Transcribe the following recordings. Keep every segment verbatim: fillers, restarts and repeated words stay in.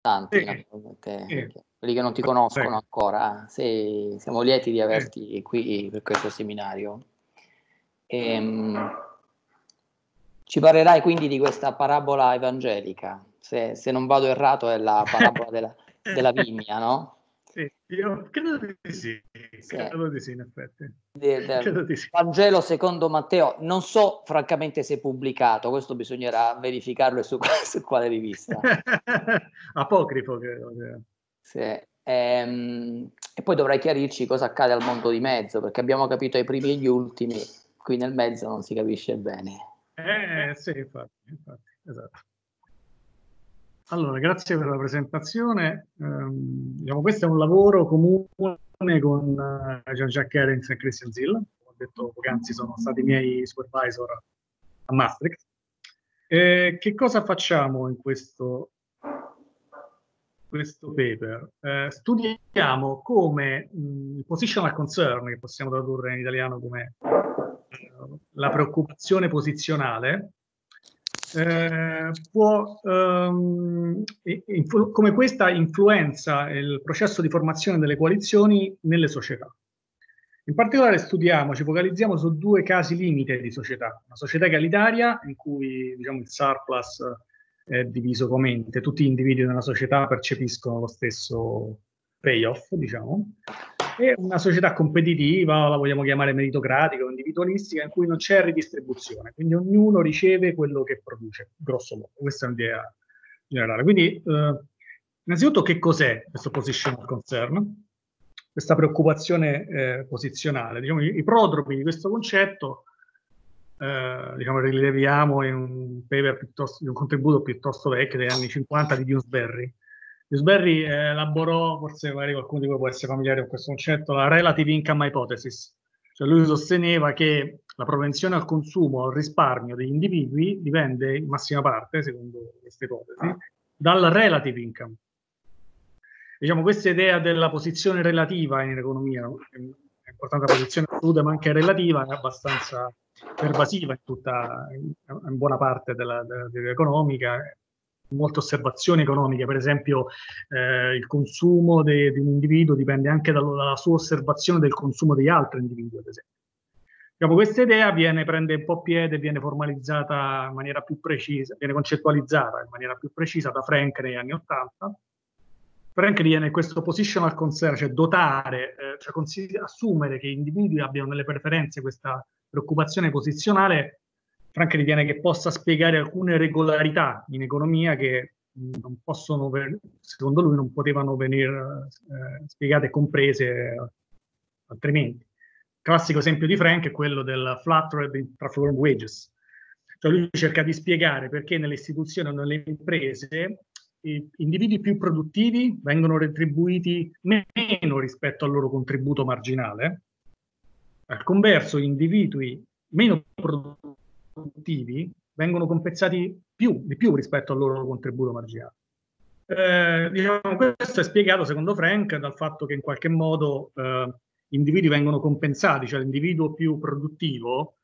Tanti, Sì, naturalmente, sì. che quelli che non ti conoscono ancora, sì, siamo lieti di averti qui per questo seminario. Ehm, ci parlerai quindi di questa parabola evangelica, se se non vado errato è la parabola della della vigna, no? Sì, io credo di sì, Sì. credo di sì in effetti. De del Credo di sì. Vangelo secondo Matteo, non so francamente se è pubblicato, questo bisognerà verificarlo e su qua su quale rivista. Apocrifo credo sia. Sì, ehm, e poi dovrai chiarirci cosa accade al mondo di mezzo, perché abbiamo capito i primi e gli ultimi, qui nel mezzo non si capisce bene. Eh, sì, infatti, infatti, esatto. Allora, grazie per la presentazione. Ehm, diciamo, questo è un lavoro comune con uh, Jean-Jacques Herens e Christian Zill. Come ho detto poc'anzi, sono stati i miei supervisor a Maastricht. E che cosa facciamo in questo, questo paper? Eh, studiamo come mh, il positional concern, che possiamo tradurre in italiano come eh, la preoccupazione posizionale, eh, può, ehm, influ- come questa influenza il processo di formazione delle coalizioni nelle società. In particolare studiamo, ci focalizziamo su due casi limite di società. Una società egalitaria, in cui diciamo, il surplus è diviso commente, tutti gli individui nella società percepiscono lo stesso payoff, diciamo, e una società competitiva, la vogliamo chiamare meritocratica o individualistica, in cui non c'è ridistribuzione, quindi ognuno riceve quello che produce, grosso modo. Questa è un'idea generale. Quindi, eh, innanzitutto, che cos'è questo positional concern? Questa preoccupazione eh, posizionale. Diciamo, i, i prodromi di questo concetto eh, diciamo, rileviamo in un paper piuttosto, in un contributo piuttosto vecchio degli anni cinquanta di Dewsbury. Dewsbury eh, elaborò, forse magari qualcuno di voi può essere familiare con questo concetto, la relative income hypothesis. Cioè lui sosteneva che la propensione al consumo, al risparmio degli individui dipende in massima parte, secondo questa ipotesi, dal relative income. Diciamo, questa idea della posizione relativa in economia, no? È importante la posizione assoluta, ma anche relativa, è abbastanza pervasiva in tutta, in buona parte della, della teoria economica. Molte osservazioni economiche, per esempio, eh, il consumo de, di un individuo dipende anche dalla, dalla sua osservazione del consumo di altri individui, ad esempio. Diciamo, questa idea viene, prende un po' piede, viene formalizzata in maniera più precisa, viene concettualizzata in maniera più precisa da Frank negli anni Ottanta. Frank ritiene questo positional concern, cioè dotare, eh, cioè assumere che gli individui abbiano nelle preferenze questa preoccupazione posizionale. Frank ritiene che possa spiegare alcune regolarità in economia che non possono, secondo lui, non potevano venire eh, spiegate e comprese eh, altrimenti. Il classico esempio di Frank è quello del flat rate transform wages. Cioè lui cerca di spiegare perché nelle istituzioni o nelle imprese i individui più produttivi vengono retribuiti meno rispetto al loro contributo marginale. Al converso, individui meno produttivi vengono compensati più, di più rispetto al loro contributo marginale. Eh, diciamo, questo è spiegato, secondo Frank, dal fatto che in qualche modo eh, gli individui vengono compensati, cioè l'individuo più produttivo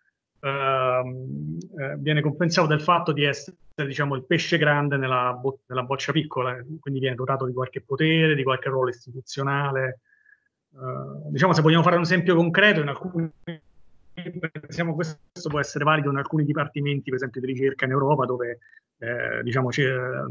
ehm, eh, viene compensato dal fatto di essere, diciamo, il pesce grande nella, bo- nella boccia piccola, quindi viene dotato di qualche potere, di qualche ruolo istituzionale. Eh, diciamo, se vogliamo fare un esempio concreto, in alcuni pensiamo questo può essere valido in alcuni dipartimenti, per esempio di ricerca in Europa, dove eh, diciamo, c'è,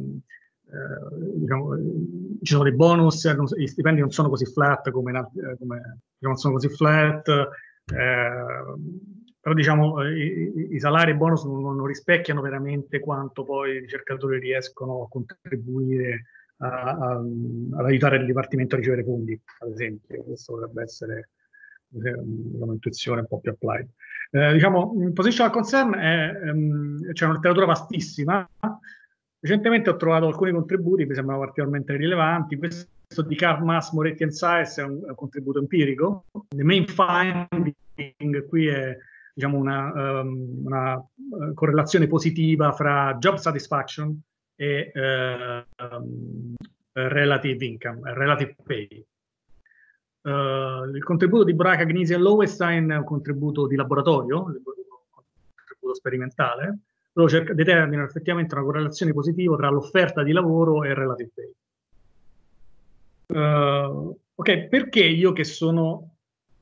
eh, diciamo, ci sono dei bonus, non, gli stipendi non sono così flat come, come diciamo, non sono così flat, eh, però diciamo, i, i salari e i bonus non, non rispecchiano veramente quanto poi i ricercatori riescono a contribuire a, a, ad aiutare il Dipartimento a ricevere fondi, ad esempio. Questo dovrebbe essere un'intuizione un po' più applied. Eh, diciamo, in positional concern è, um, c'è una letteratura vastissima. Recentemente ho trovato alcuni contributi che mi sembrano particolarmente rilevanti. Questo di Karl Mas, Moretti and Saez è un, è un contributo empirico. The main finding qui è diciamo, una, um, una uh, correlazione positiva fra job satisfaction e uh, um, relative income, relative pay. Uh, il contributo di Braca, Gnisi e Lowenstein è un contributo di laboratorio, un contributo sperimentale, loro cerca, determinano effettivamente una correlazione positiva tra l'offerta di lavoro e il relative pay. Uh, ok, perché io che sono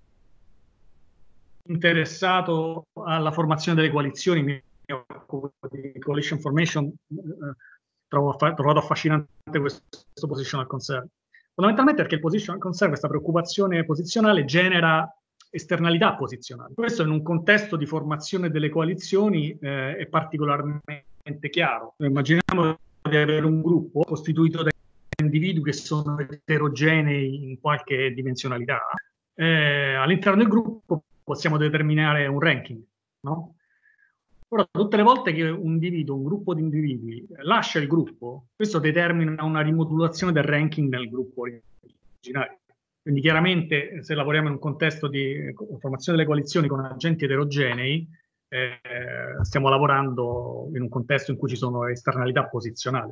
interessato alla formazione delle coalizioni, mi occupo di coalition formation, eh, trovo trovato affascinante questo, questo positional concern. Fondamentalmente perché il positional concern, questa preoccupazione posizionale, genera esternalità posizionali. Questo in un contesto di formazione delle coalizioni eh, è particolarmente chiaro. Immaginiamo di avere un gruppo costituito da individui che sono eterogenei in qualche dimensionalità. Eh, all'interno del gruppo possiamo determinare un ranking, no? Però tutte le volte che un individuo, un gruppo di individui lascia il gruppo, questo determina una rimodulazione del ranking nel gruppo originario. Quindi chiaramente se lavoriamo in un contesto di formazione delle coalizioni con agenti eterogenei, eh, stiamo lavorando in un contesto in cui ci sono esternalità posizionali.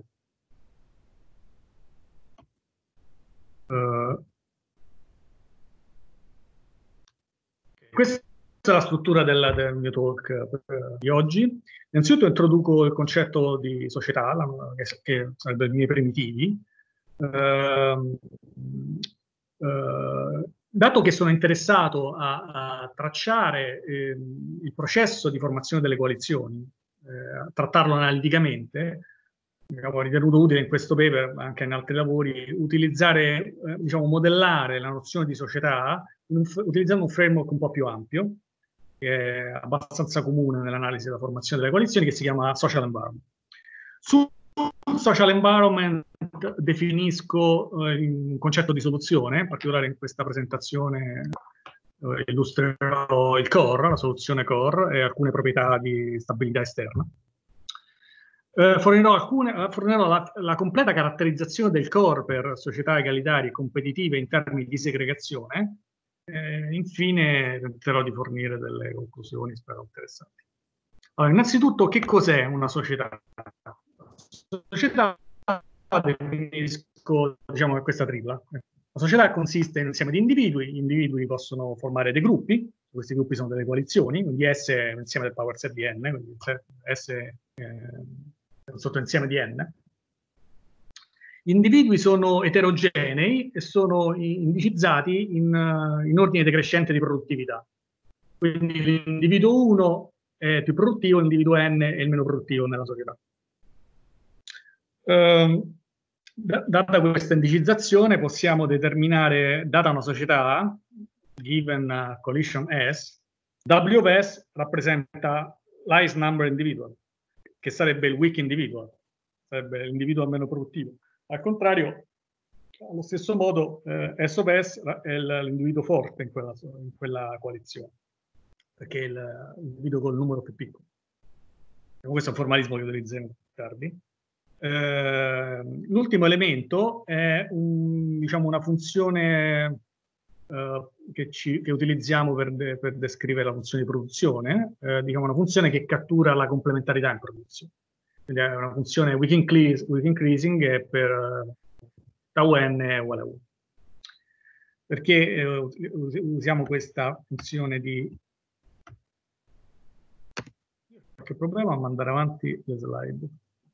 Uh, questa è la struttura del, del mio talk uh, di oggi. Innanzitutto introduco il concetto di società, la, che, che sarebbe i miei primitivi. Uh, uh, dato che sono interessato a, a tracciare eh, il processo di formazione delle coalizioni, eh, a trattarlo analiticamente, ho ritenuto utile in questo paper, ma anche in altri lavori, utilizzare, eh, diciamo, modellare la nozione di società un, utilizzando un framework un po' più ampio, che è abbastanza comune nell'analisi della formazione delle coalizioni, che si chiama social environment. Sul social environment definisco eh, un concetto di soluzione, in particolare in questa presentazione eh, illustrerò il core, la soluzione core e alcune proprietà di stabilità esterna. Eh, fornirò alcune, fornirò la, la completa caratterizzazione del core per società egalitarie e competitive in termini di segregazione. Eh, infine tenterò di fornire delle conclusioni, spero interessanti. Allora, innanzitutto, che cos'è una società? La società definisco, diciamo, questa tripla. La società consiste in un insieme di individui, gli individui possono formare dei gruppi, questi gruppi sono delle coalizioni, quindi S è un insieme del power set di N, quindi S è un sottoinsieme di N. Gli individui sono eterogenei e sono indicizzati in, in ordine decrescente di produttività. Quindi l'individuo uno è più produttivo, l'individuo N è il meno produttivo nella società. Um, data questa indicizzazione possiamo determinare, data una società, given uh, collision S, W of S rappresenta l'highest number individual, che sarebbe il weak individual, sarebbe l'individuo meno produttivo. Al contrario, allo stesso modo, eh, S of S è l'individuo forte in quella, in quella coalizione, perché è l'individuo col numero più piccolo. Questo è un formalismo che utilizzeremo più tardi. Eh, l'ultimo elemento è un, diciamo, una funzione eh, che, ci, che utilizziamo per, de, per descrivere la funzione di produzione, eh, diciamo una funzione che cattura la complementarità in produzione. Quindi è una funzione weak, increase, weak increasing e per tau n è uguale a uno. Perché eh, usiamo questa funzione di... Qualche problema a mandare avanti le slide?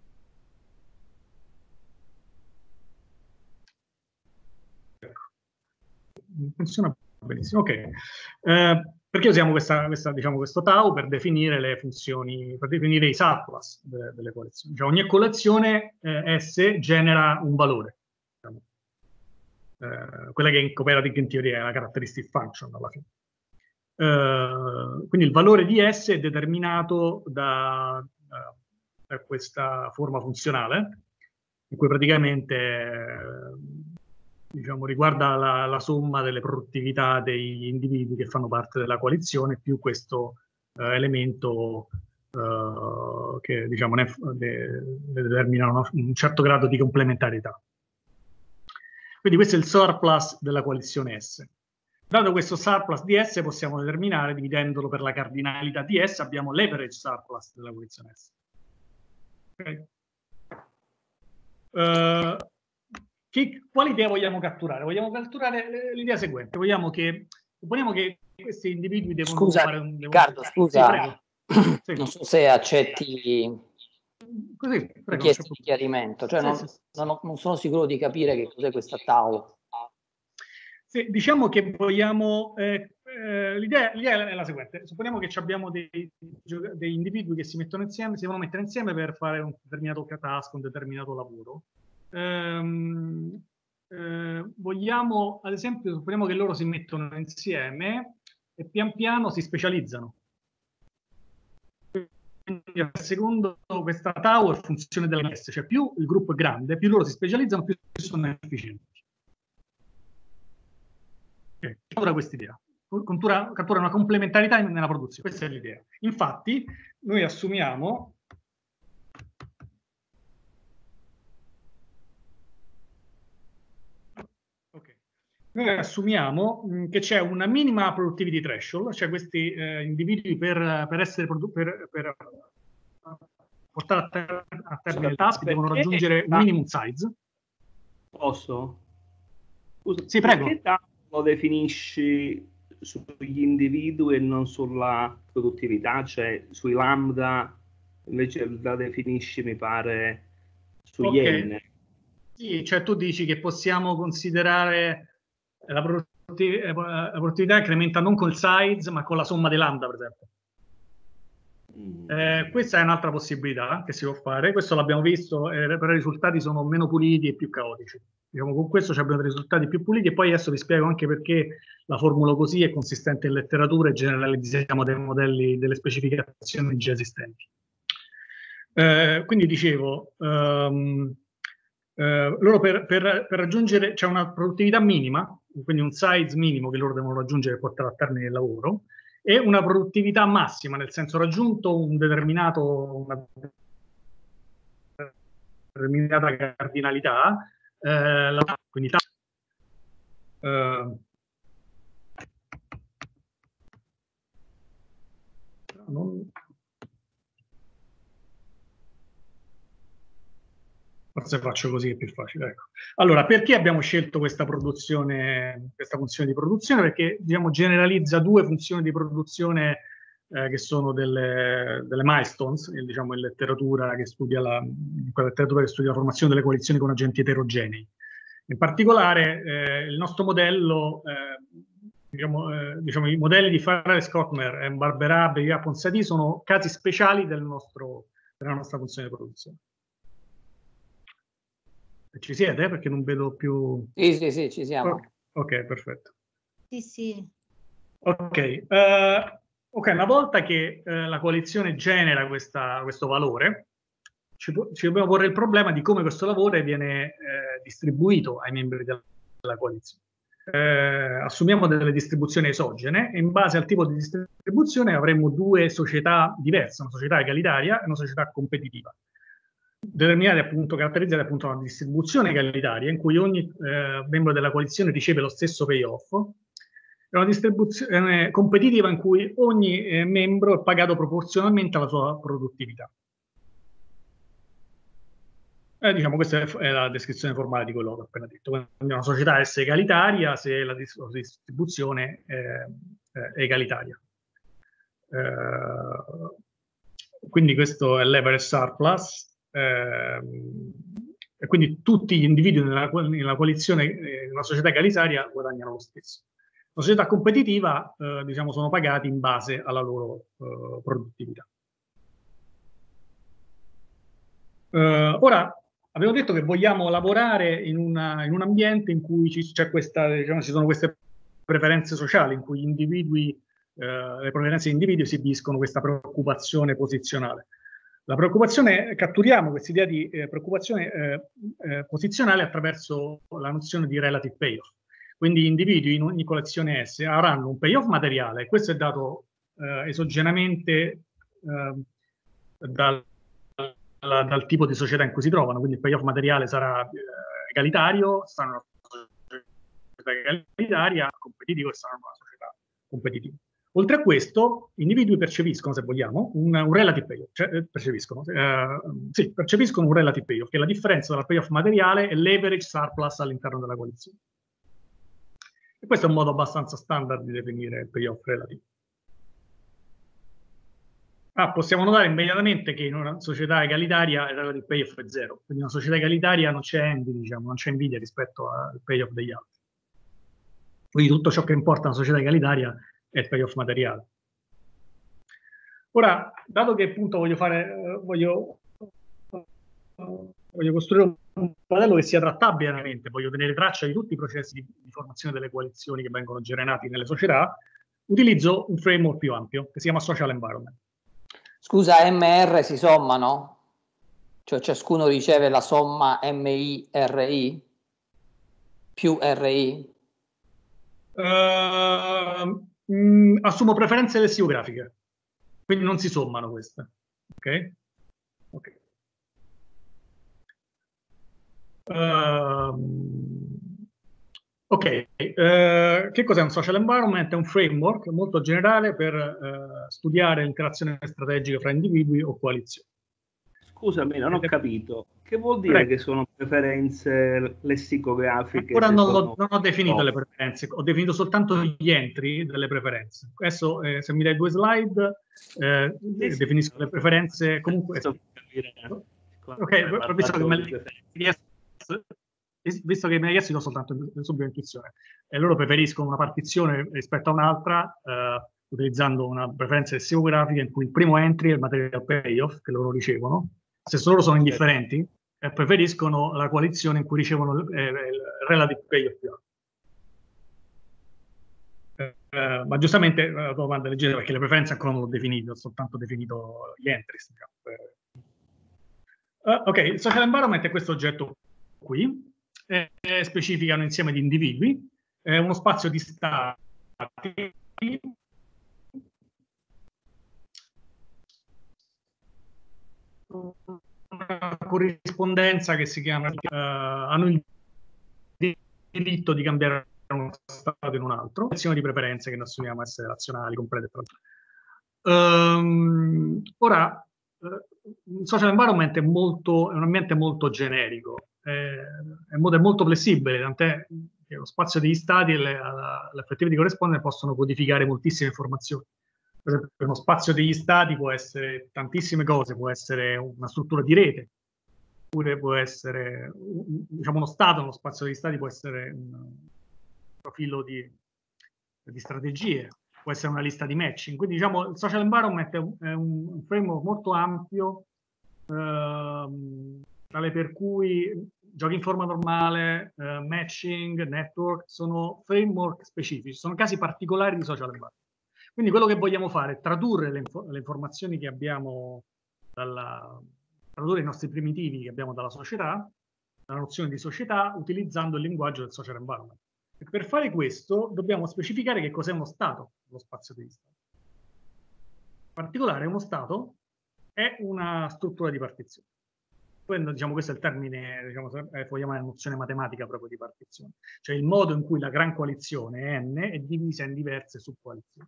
Funziona benissimo, ok. Eh, perché usiamo questa, questa, diciamo, questo tau per definire le funzioni, per definire i surplus delle, delle coalizioni. Cioè, ogni coalizione eh, S genera un valore. Diciamo. Eh, quella che in cooperative in teoria è la characteristic function alla fine. Eh, quindi il valore di S è determinato da, da, da questa forma funzionale, in cui praticamente eh, diciamo, riguarda la, la somma delle produttività degli individui che fanno parte della coalizione più questo eh, elemento eh, che diciamo, ne, ne, ne determina una, un certo grado di complementarietà. Quindi questo è il surplus della coalizione S. Dato questo surplus di S possiamo determinare, dividendolo per la cardinalità di S, abbiamo l'average surplus della coalizione S. Okay. Uh, Che, quali idea vogliamo catturare? Vogliamo catturare l'idea seguente. Vogliamo che, supponiamo che questi individui devono scusa, fare un... Devono... Riccardo, scusa, sì, sì. Non so se accetti Così, prego, richieste di chiarimento. Cioè, sì, non, sì. non, ho, non sono sicuro di capire che cos'è questa tau. Sì, diciamo che vogliamo, eh, eh, l'idea è la seguente: supponiamo che abbiamo dei, dei individui che si mettono insieme, si devono mettere insieme per fare un determinato task, un determinato lavoro. Ehm, eh, vogliamo, ad esempio, supponiamo che loro si mettono insieme e pian piano si specializzano. Quindi, secondo questa tower, funzione della M S, cioè più il gruppo è grande, più loro si specializzano, più sono efficienti. Okay. Cattura questa idea, cattura, cattura una complementarità nella produzione, questa è l'idea. Infatti, noi assumiamo okay. Noi assumiamo mh, che c'è una minima productivity threshold, cioè questi eh, individui per, per essere per, per portare a, ter a termine il task devono raggiungere un minimum size. Posso? Scusa, sì, prego. Perché lo definisci sugli individui e non sulla produttività, cioè sui lambda invece la definisci, mi pare, sugli okay. N? Sì, cioè tu dici che possiamo considerare la, produttiv la produttività incrementa non col size ma con la somma dei lambda, per esempio. Eh, questa è un'altra possibilità che si può fare, questo l'abbiamo visto, eh, però i risultati sono meno puliti e più caotici. Diciamo, con questo abbiamo dei risultati più puliti e poi adesso vi spiego anche perché la formulo così, è consistente in letteratura e generalizziamo dei modelli, delle specificazioni già esistenti. Eh, quindi dicevo, um, eh, loro per, per, per raggiungere, c'è una produttività minima, quindi un size minimo che loro devono raggiungere per portare a termine il lavoro, e una produttività massima, nel senso raggiunto un determinato, una determinata cardinalità, eh, la, quindi eh, non, forse faccio così è più facile. Ecco. Allora, perché abbiamo scelto questa produzione, questa funzione di produzione? Perché diciamo, generalizza due funzioni di produzione eh, che sono delle, delle milestones, diciamo in letteratura che studia la, in quella letteratura che studia la formazione delle coalizioni con agenti eterogenei. In particolare, eh, il nostro modello, eh, diciamo, eh, diciamo, i modelli di Farrell-Scottmer e Barberà-Beivia-Ponsati sono casi speciali del nostro, della nostra funzione di produzione. Ci siete? Perché non vedo più... Sì, sì, sì, ci siamo. Ok, okay, perfetto. Sì, sì. Ok, uh, okay, una volta che uh, la coalizione genera questa, questo valore, ci, ci dobbiamo porre il problema di come questo valore viene eh, distribuito ai membri della, della coalizione. Eh, assumiamo delle distribuzioni esogene e in base al tipo di distribuzione avremo due società diverse, una società egalitaria e una società competitiva. Determinate appunto, caratterizzate appunto da una distribuzione egalitaria in cui ogni eh, membro della coalizione riceve lo stesso payoff, e una distribuzione competitiva in cui ogni eh, membro è pagato proporzionalmente alla sua produttività. Eh, diciamo, questa è la descrizione formale di quello che ho appena detto. Quindi una società è egalitaria se la distribuzione è, è egalitaria. Eh, quindi questo è l'average surplus. Eh, e quindi tutti gli individui nella, nella coalizione, in una società egalitaria, guadagnano lo stesso. La società competitiva, eh, diciamo, sono pagati in base alla loro eh, produttività. Eh, ora, abbiamo detto che vogliamo lavorare in, una, in un ambiente in cui c'è questa, diciamo, ci sono queste preferenze sociali, in cui gli individui, eh, le preferenze degli individui esibiscono questa preoccupazione posizionale. La preoccupazione, catturiamo questa idea di eh, preoccupazione eh, eh, posizionale attraverso la nozione di relative payoff. Quindi gli individui in ogni collezione S avranno un payoff materiale, questo è dato eh, esogenamente eh, dal, dal, dal tipo di società in cui si trovano, quindi il payoff materiale sarà eh, egalitario, sarà una società egalitaria, competitivo e sarà una società competitiva. Oltre a questo, gli individui percepiscono, se vogliamo, un, un relative payoff, cioè percepiscono, eh, sì, percepiscono un relative payoff, che è la differenza tra il payoff materiale e l'average surplus all'interno della coalizione. E questo è un modo abbastanza standard di definire il payoff relativo. Ah, possiamo notare immediatamente che in una società egalitaria il relative payoff è zero, quindi in una società egalitaria non c'è envy, diciamo, non c'è invidia rispetto al payoff degli altri. Quindi tutto ciò che importa a una società egalitaria è il payoff materiale. Ora, dato che appunto voglio fare, eh, voglio, eh, voglio costruire un modello che sia trattabile veramente, voglio tenere traccia di tutti i processi di, di formazione delle coalizioni che vengono generati nelle società, utilizzo un framework più ampio che si chiama Social Environment. Scusa, M R si sommano? Cioè ciascuno riceve la somma M I R I più R I? Uh, mh, assumo preferenze lessicografiche, quindi non si sommano queste. Ok? Ok. Uh, ok, uh, che cos'è un social environment? È un framework molto generale per uh, studiare l'interazione strategica fra individui o coalizioni. Scusami, non ho Ed è... capito. Che vuol dire Prego. che sono preferenze lessicografiche? Ancora non, Secondo... lo, non ho definito le preferenze, ho definito soltanto gli entry delle preferenze. Adesso, eh, se mi dai due slide, eh, Sì, sì, definisco le preferenze. Comunque, ok, visto che me l'hai chiesto, visto che me l'hai chiesto, do soltanto subito intuizione. E loro preferiscono una partizione rispetto a un'altra, eh, utilizzando una preferenza lessicografica in cui il primo entry è il material payoff che loro ricevono. Se loro sono indifferenti, eh, preferiscono la coalizione in cui ricevono eh, il relative payoff più alto. Eh, ma giustamente la tua domanda è leggera perché le preferenze ancora non l'ho definito, ho soltanto definito gli entries. Diciamo, per... uh, ok, il social environment è questo oggetto qui, eh, specifica un insieme di individui, è uno spazio di stati, una corrispondenza che si chiama, uh, hanno il diritto di cambiare uno stato in un altro, azioni di preferenze che noi assumiamo essere razionali, complete. Um, ora, il social environment è, molto, è un ambiente molto generico, è, è molto flessibile, tant'è che lo spazio degli stati e le, l'effettiva di corrispondenza possono codificare moltissime informazioni. Per esempio, uno spazio degli stati può essere tantissime cose, può essere una struttura di rete, oppure può essere, diciamo, uno stato, uno spazio degli stati può essere un profilo di, di strategie, può essere una lista di matching. Quindi, diciamo, il social environment è un, è un framework molto ampio, ehm, tale per cui giochi in forma normale, eh, matching, network, sono framework specifici, sono casi particolari di social environment. Quindi quello che vogliamo fare è tradurre le, inf- le informazioni che abbiamo dalla, tradurre i nostri primitivi che abbiamo dalla società, dalla nozione di società, utilizzando il linguaggio del social environment. E per fare questo dobbiamo specificare che cos'è uno stato, lo spazio degli stati. In particolare uno stato è una struttura di partizione. Quindi, diciamo, questo è il termine, diciamo, eh, vogliamo la nozione matematica proprio di partizione, cioè il modo in cui la gran coalizione N è divisa in diverse subcoalizioni.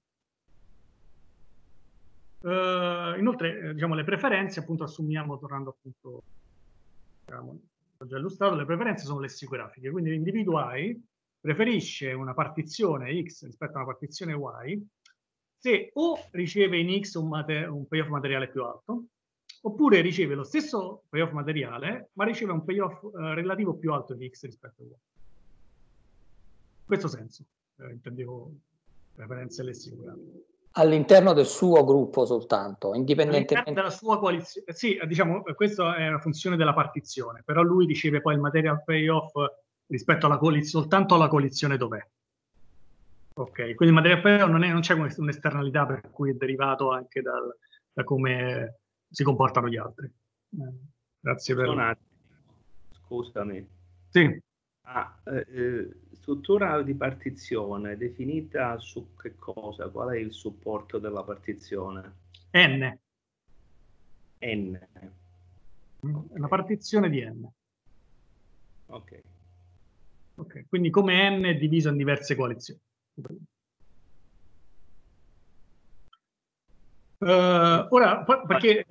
Uh, inoltre, eh, diciamo, le preferenze, appunto, assumiamo, tornando appunto, diciamo, ho già illustrato, le preferenze sono lessicografiche, quindi l'individuo I preferisce una partizione X rispetto a una partizione Y se o riceve in X un, un payoff materiale più alto, oppure riceve lo stesso payoff materiale, ma riceve un payoff eh, relativo più alto di X rispetto a Y. In questo senso, eh, intendevo preferenze lessicografiche. All'interno del suo gruppo soltanto, indipendentemente all'interno della sua coalizione. Sì, diciamo, questa è una funzione della partizione, però lui riceve poi il material payoff rispetto alla coalizione, soltanto alla coalizione dov'è. Ok, quindi il material payoff non, è, non c'è un'esternalità per cui è derivato anche dal, da come si comportano gli altri. Eh, grazie per... Un attimo, scusami. Sì. Ah, eh, struttura di partizione definita su che cosa? Qual è il supporto della partizione? N. N. Okay. Una partizione di N. Ok. Ok, quindi come N è diviso in diverse coalizioni. Uh, ora, perché...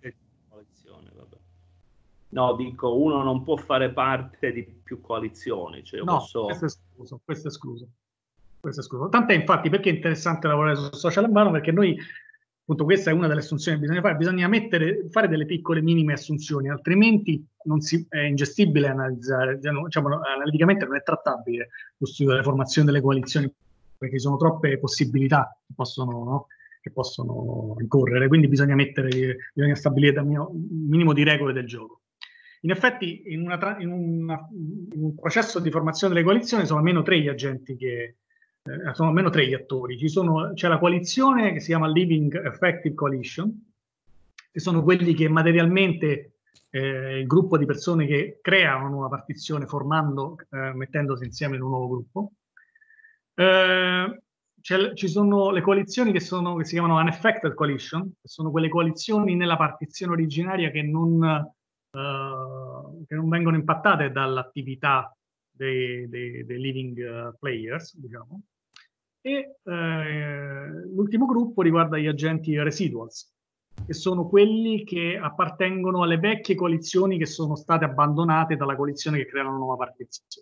No, dico, uno non può fare parte di più coalizioni. Cioè no, posso... questo è escluso, questo è escluso. Questo è escluso. Tant'è infatti perché è interessante lavorare su social environment, perché noi appunto questa è una delle assunzioni che bisogna fare, bisogna mettere, fare delle piccole minime assunzioni, altrimenti non si, è ingestibile analizzare, diciamo, analiticamente non è trattabile lo studio delle formazioni delle coalizioni, perché ci sono troppe possibilità che possono, no? che possono incorrere, quindi bisogna mettere, bisogna stabilire un minimo di regole del gioco. In effetti in, una, in, una, in un processo di formazione delle coalizioni sono almeno tre gli agenti che eh, sono almeno tre gli attori. C'è la coalizione che si chiama Living Effective Coalition, che sono quelli che materialmente eh, il gruppo di persone che crea una nuova partizione formando, eh, mettendosi insieme in un nuovo gruppo. Eh, ci sono le coalizioni che, sono, che si chiamano Unaffected Coalition, che sono quelle coalizioni nella partizione originaria che non Uh, che non vengono impattate dall'attività dei, dei, dei living uh, players, diciamo. E uh, l'ultimo gruppo riguarda gli agenti residuals, che sono quelli che appartengono alle vecchie coalizioni che sono state abbandonate dalla coalizione che crea una nuova partizione.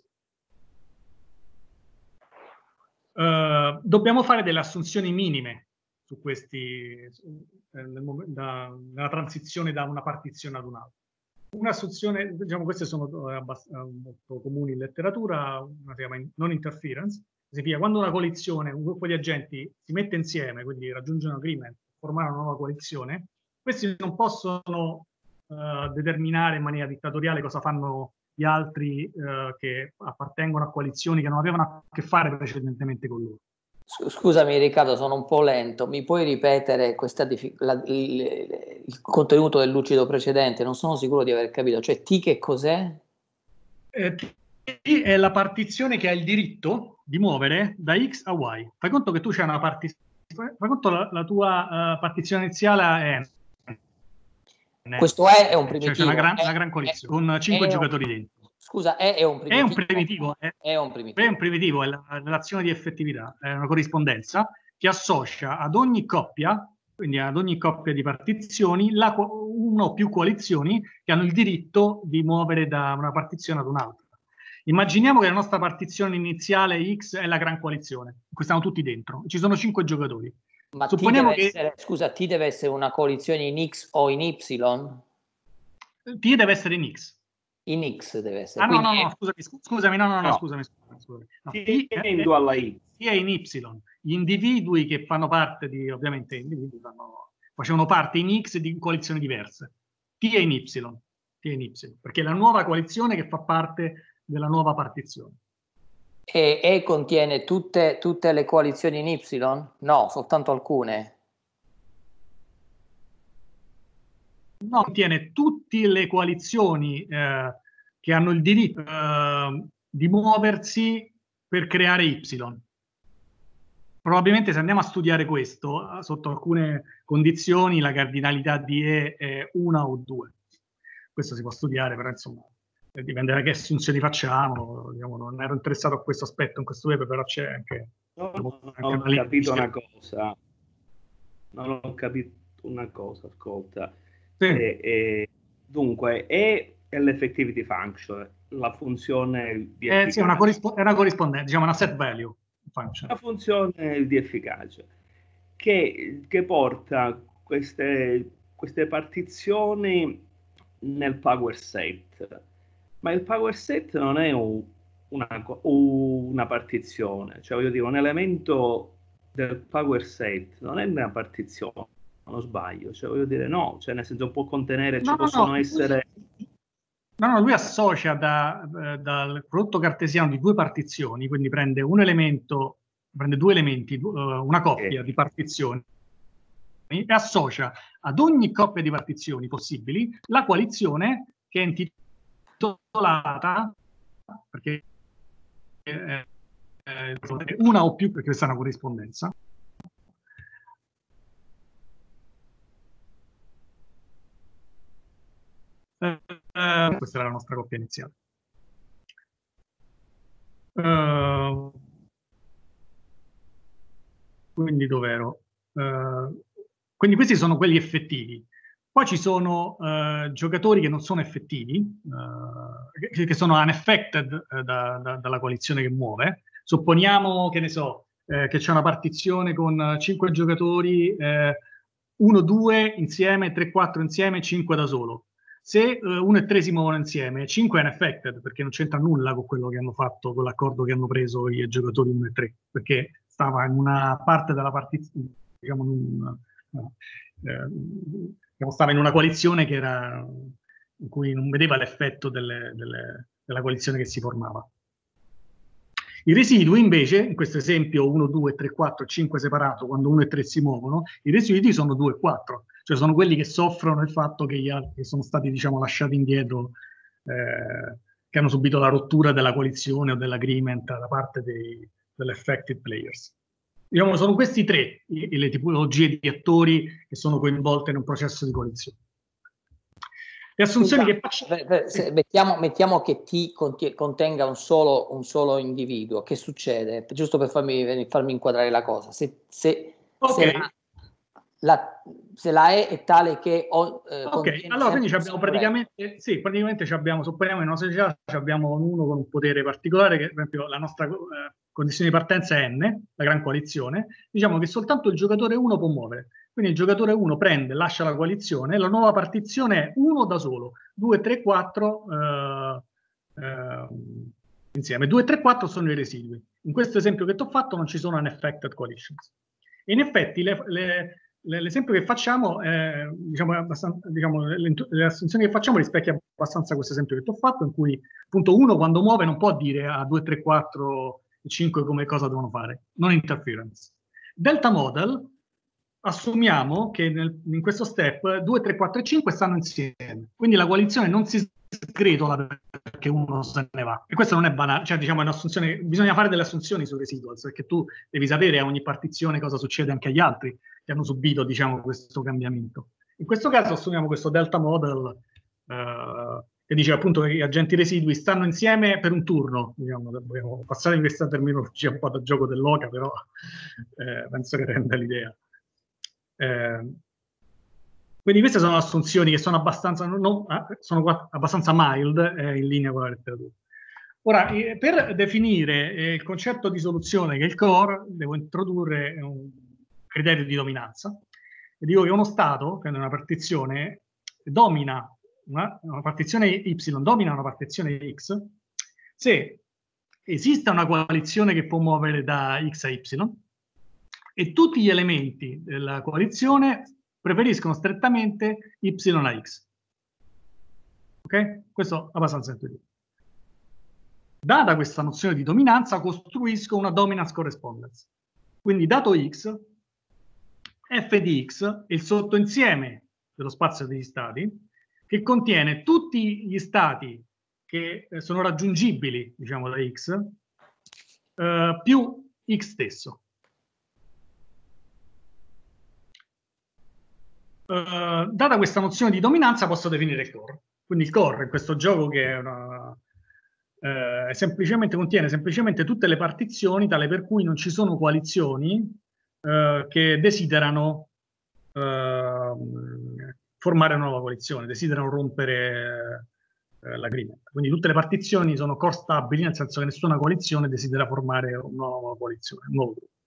Uh, dobbiamo fare delle assunzioni minime su questi, su, eh, nel da, nella transizione da una partizione ad un'altra. Un'assunzione, diciamo, queste sono eh, molto comuni in letteratura, una si chiama non interference, significa quando una coalizione, un gruppo di agenti si mette insieme, quindi raggiunge un agreement, formare una nuova coalizione, questi non possono eh, determinare in maniera dittatoriale cosa fanno gli altri eh, che appartengono a coalizioni che non avevano a che fare precedentemente con loro. Scusami Riccardo, sono un po' lento, mi puoi ripetere questa la, il, il contenuto del lucido precedente? Non sono sicuro di aver capito, cioè T che cos'è? Eh, T è la partizione che ha il diritto di muovere da X a Y. Fai conto che tu c'è una partizione, fai conto la, la tua uh, partizione iniziale è... Questo è, è un primitivo. Cioè c'è una gran, è, una gran coalizione è, con cinque giocatori un... dentro. Scusa, è, è un primitivo. È un primitivo, è, è un primitivo. È un primitivo, è la relazione di effettività, è una corrispondenza che associa ad ogni coppia, quindi ad ogni coppia di partizioni, la, una o più coalizioni che hanno il diritto di muovere da una partizione ad un'altra. Immaginiamo che la nostra partizione iniziale X è la gran coalizione, in cui stiamo tutti dentro, ci sono cinque giocatori. Ma Supponiamo che... Essere, scusa, T deve essere una coalizione in X o in Y? T deve essere in X. In X deve essere. Ah, no, no, no, scusami, scusami, no, no, no, no. scusami, scusami, scusami. No, T è alla Y. T è in Y. Gli individui che fanno parte di, ovviamente, individui fanno, facevano parte in X di coalizioni diverse. T è in Y. T è in Y, perché è la nuova coalizione che fa parte della nuova partizione. E, e contiene tutte, tutte le coalizioni in Y? No, soltanto alcune. No, contiene tutte le coalizioni eh, che hanno il diritto eh, di muoversi per creare Y. Probabilmente se andiamo a studiare questo, sotto alcune condizioni, la cardinalità di E è una o due. Questo si può studiare, però insomma, dipende da che assunzioni facciamo. Diciamo, non ero interessato a questo aspetto in questo web, però c'è anche... No, no, anche non ho capito una cosa. Non ho capito una cosa, ascolta. Sì. E, e, dunque, E è l'effectivity function, la funzione di efficacia. Eh, sì, una corrispo- è una corrispondenza, diciamo una set value function. La funzione di efficacia che, che porta queste, queste partizioni nel power set. Ma il power set non è un, una, una partizione, cioè voglio dire, un elemento del power set non è una partizione. Non sbaglio, cioè voglio dire no, cioè nel senso può contenere, ci no, possono no, essere... No, no, lui associa da, eh, dal prodotto cartesiano di due partizioni, quindi prende un elemento, prende due elementi, uh, una coppia eh. di partizioni e associa ad ogni coppia di partizioni possibili la coalizione che è intitolata, perché eh, eh, una o più, perché questa è una corrispondenza, Uh, questa era la nostra coppia iniziale. Uh, quindi dov'ero? Uh, quindi questi sono quelli effettivi. Poi ci sono uh, giocatori che non sono effettivi, che, che sono unaffected da, da, dalla coalizione che muove. Supponiamo, che ne so, eh, che c'è una partizione con cinque giocatori, eh, uno due insieme, tre quattro insieme, cinque da solo. Se uh, uno e tre si muovono insieme, cinque è unaffected, perché non c'entra nulla con quello che hanno fatto, con l'accordo che hanno preso i giocatori uno e tre, perché stava in una parte della partita, diciamo, in un, no, eh, stava in una coalizione che era, in cui non vedeva l'effetto delle, delle, della coalizione che si formava. I residui invece, in questo esempio uno, due, tre, quattro, cinque separato, quando uno e tre si muovono, i residui sono due e quattro, cioè sono quelli che soffrono il fatto che gli altri sono stati, diciamo, lasciati indietro, eh, che hanno subito la rottura della coalizione o dell'agreement da parte dei, dell'affected players. Diciamo, sono questi tre i, le tipologie di attori che sono coinvolte in un processo di coalizione. Le assunzioni Scusa, che faccio... per, per, sì. mettiamo, mettiamo che T contenga un solo, un solo individuo, che succede? Giusto per farmi, farmi inquadrare la cosa. Se, se, Okay. se, la, la, se la E è tale che... Ho, eh, ok, allora quindi abbiamo praticamente, sì, praticamente abbiamo, supponiamo in una società abbiamo uno con un potere particolare, che per esempio la nostra eh, condizione di partenza è N, la gran coalizione, diciamo che soltanto il giocatore uno può muovere. Quindi il giocatore uno prende, lascia la coalizione, la nuova partizione è uno da solo, due, tre, quattro eh, eh, insieme. due, tre, quattro sono i residui. In questo esempio che ti ho fatto non ci sono unaffected coalitions. E in effetti le, le, le, l'esempio che facciamo, eh, diciamo, diciamo, le, le assunzioni che facciamo rispecchia abbastanza questo esempio che ti ho fatto, in cui appunto uno quando muove non può dire a due, tre, quattro, cinque come cosa devono fare, non interference. Delta model, assumiamo che nel, in questo step due, tre, quattro e cinque stanno insieme, quindi la coalizione non si sgretola perché uno se ne va. E questo non è banale, cioè diciamo è un'assunzione, bisogna fare delle assunzioni su residuals, perché tu devi sapere a ogni partizione cosa succede anche agli altri che hanno subito, diciamo, questo cambiamento. In questo caso assumiamo questo delta model eh, che dice appunto che gli agenti residui stanno insieme per un turno, diciamo, dobbiamo passare in questa terminologia un po' da gioco dell'oca, però eh, penso che renda l'idea. Eh, quindi queste sono assunzioni che sono abbastanza, non, sono abbastanza mild eh, in linea con la letteratura. Ora, eh, per definire eh, il concetto di soluzione che è il core, devo introdurre un criterio di dominanza. E dico che uno stato, che è una partizione, domina una, una partizione Y, domina una partizione X, se esiste una coalizione che può muovere da X a Y, e tutti gli elementi della coalizione preferiscono strettamente Y a X. Ok? Questo è abbastanza intuitivo. Data questa nozione di dominanza, costruisco una dominance correspondence. Quindi dato X, f di X è il sottoinsieme dello spazio degli stati, che contiene tutti gli stati che sono raggiungibili, diciamo, da X, eh, più X stesso. Uh, data questa nozione di dominanza posso definire il core. Quindi il core in questo gioco che è una, uh, semplicemente, contiene semplicemente tutte le partizioni tale per cui non ci sono coalizioni uh, che desiderano formare una nuova coalizione, desiderano rompere l'agreement. Quindi tutte le partizioni sono core stabili, nel senso che nessuna coalizione desidera formare una nuova coalizione, un nuovo gruppo.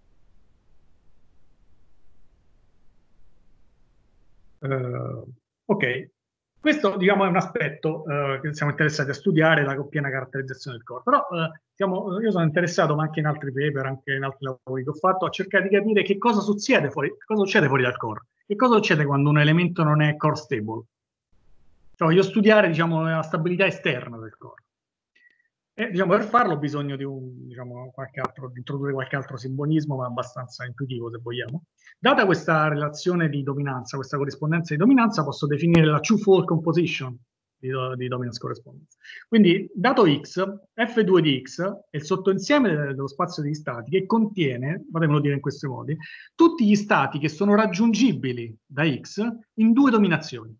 Uh, ok, questo diciamo è un aspetto uh, che siamo interessati a studiare, la piena caratterizzazione del core, però uh, siamo, io sono interessato, ma anche in altri paper, anche in altri lavori che ho fatto, a cercare di capire che cosa succede fuori, che cosa succede fuori dal core, che cosa succede quando un elemento non è core stable. Cioè voglio studiare, diciamo, la stabilità esterna del core. E diciamo, per farlo ho bisogno di, un, diciamo, qualche altro, di introdurre qualche altro simbolismo, ma abbastanza intuitivo se vogliamo. Data questa relazione di dominanza, questa corrispondenza di dominanza, posso definire la two-fold composition di, di dominance correspondence. Quindi, dato X, F due di X è il sottoinsieme dello spazio degli stati che contiene, fatemelo dire in questi modi, tutti gli stati che sono raggiungibili da X in due dominazioni,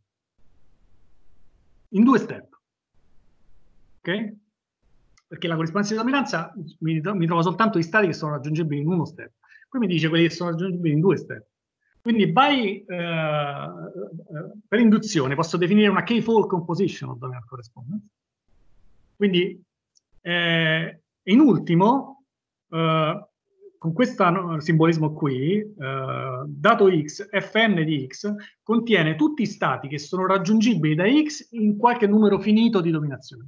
in due step. Ok? Perché la corrispondenza di dominanza mi, mi trova soltanto gli stati che sono raggiungibili in uno step. Qui mi dice quelli che sono raggiungibili in due step. Quindi by, eh, per induzione posso definire una k-fold composition of dominant correspondence. Quindi eh, in ultimo, eh, con questo no, simbolismo qui, eh, dato x, fn di x, contiene tutti i stati che sono raggiungibili da x in qualche numero finito di dominazione.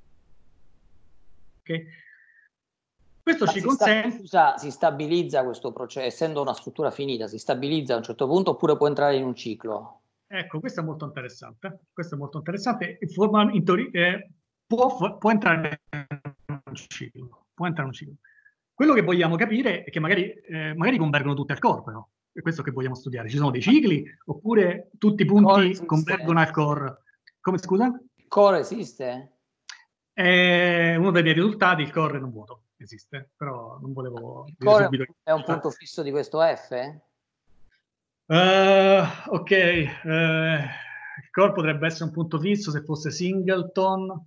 Ok? Questo Ma ci si consente... sta, scusa, si stabilizza questo processo, essendo una struttura finita, si stabilizza a un certo punto oppure può entrare in un ciclo? Ecco, questo è molto interessante. Questo è molto interessante. In in teoria, eh, può, può entrare in un ciclo. Può entrare in un ciclo. Quello che vogliamo capire è che magari, eh, magari convergono tutte al core, però. È questo che vogliamo studiare. Ci sono dei cicli, oppure tutti i punti convergono al core. Come, scusa? Il core esiste? È uno dei miei risultati, il core non vuoto. Esiste, però non volevo il dire core subito. È un punto fisso di questo F? Uh, ok, uh, il core potrebbe essere un punto fisso se fosse singleton.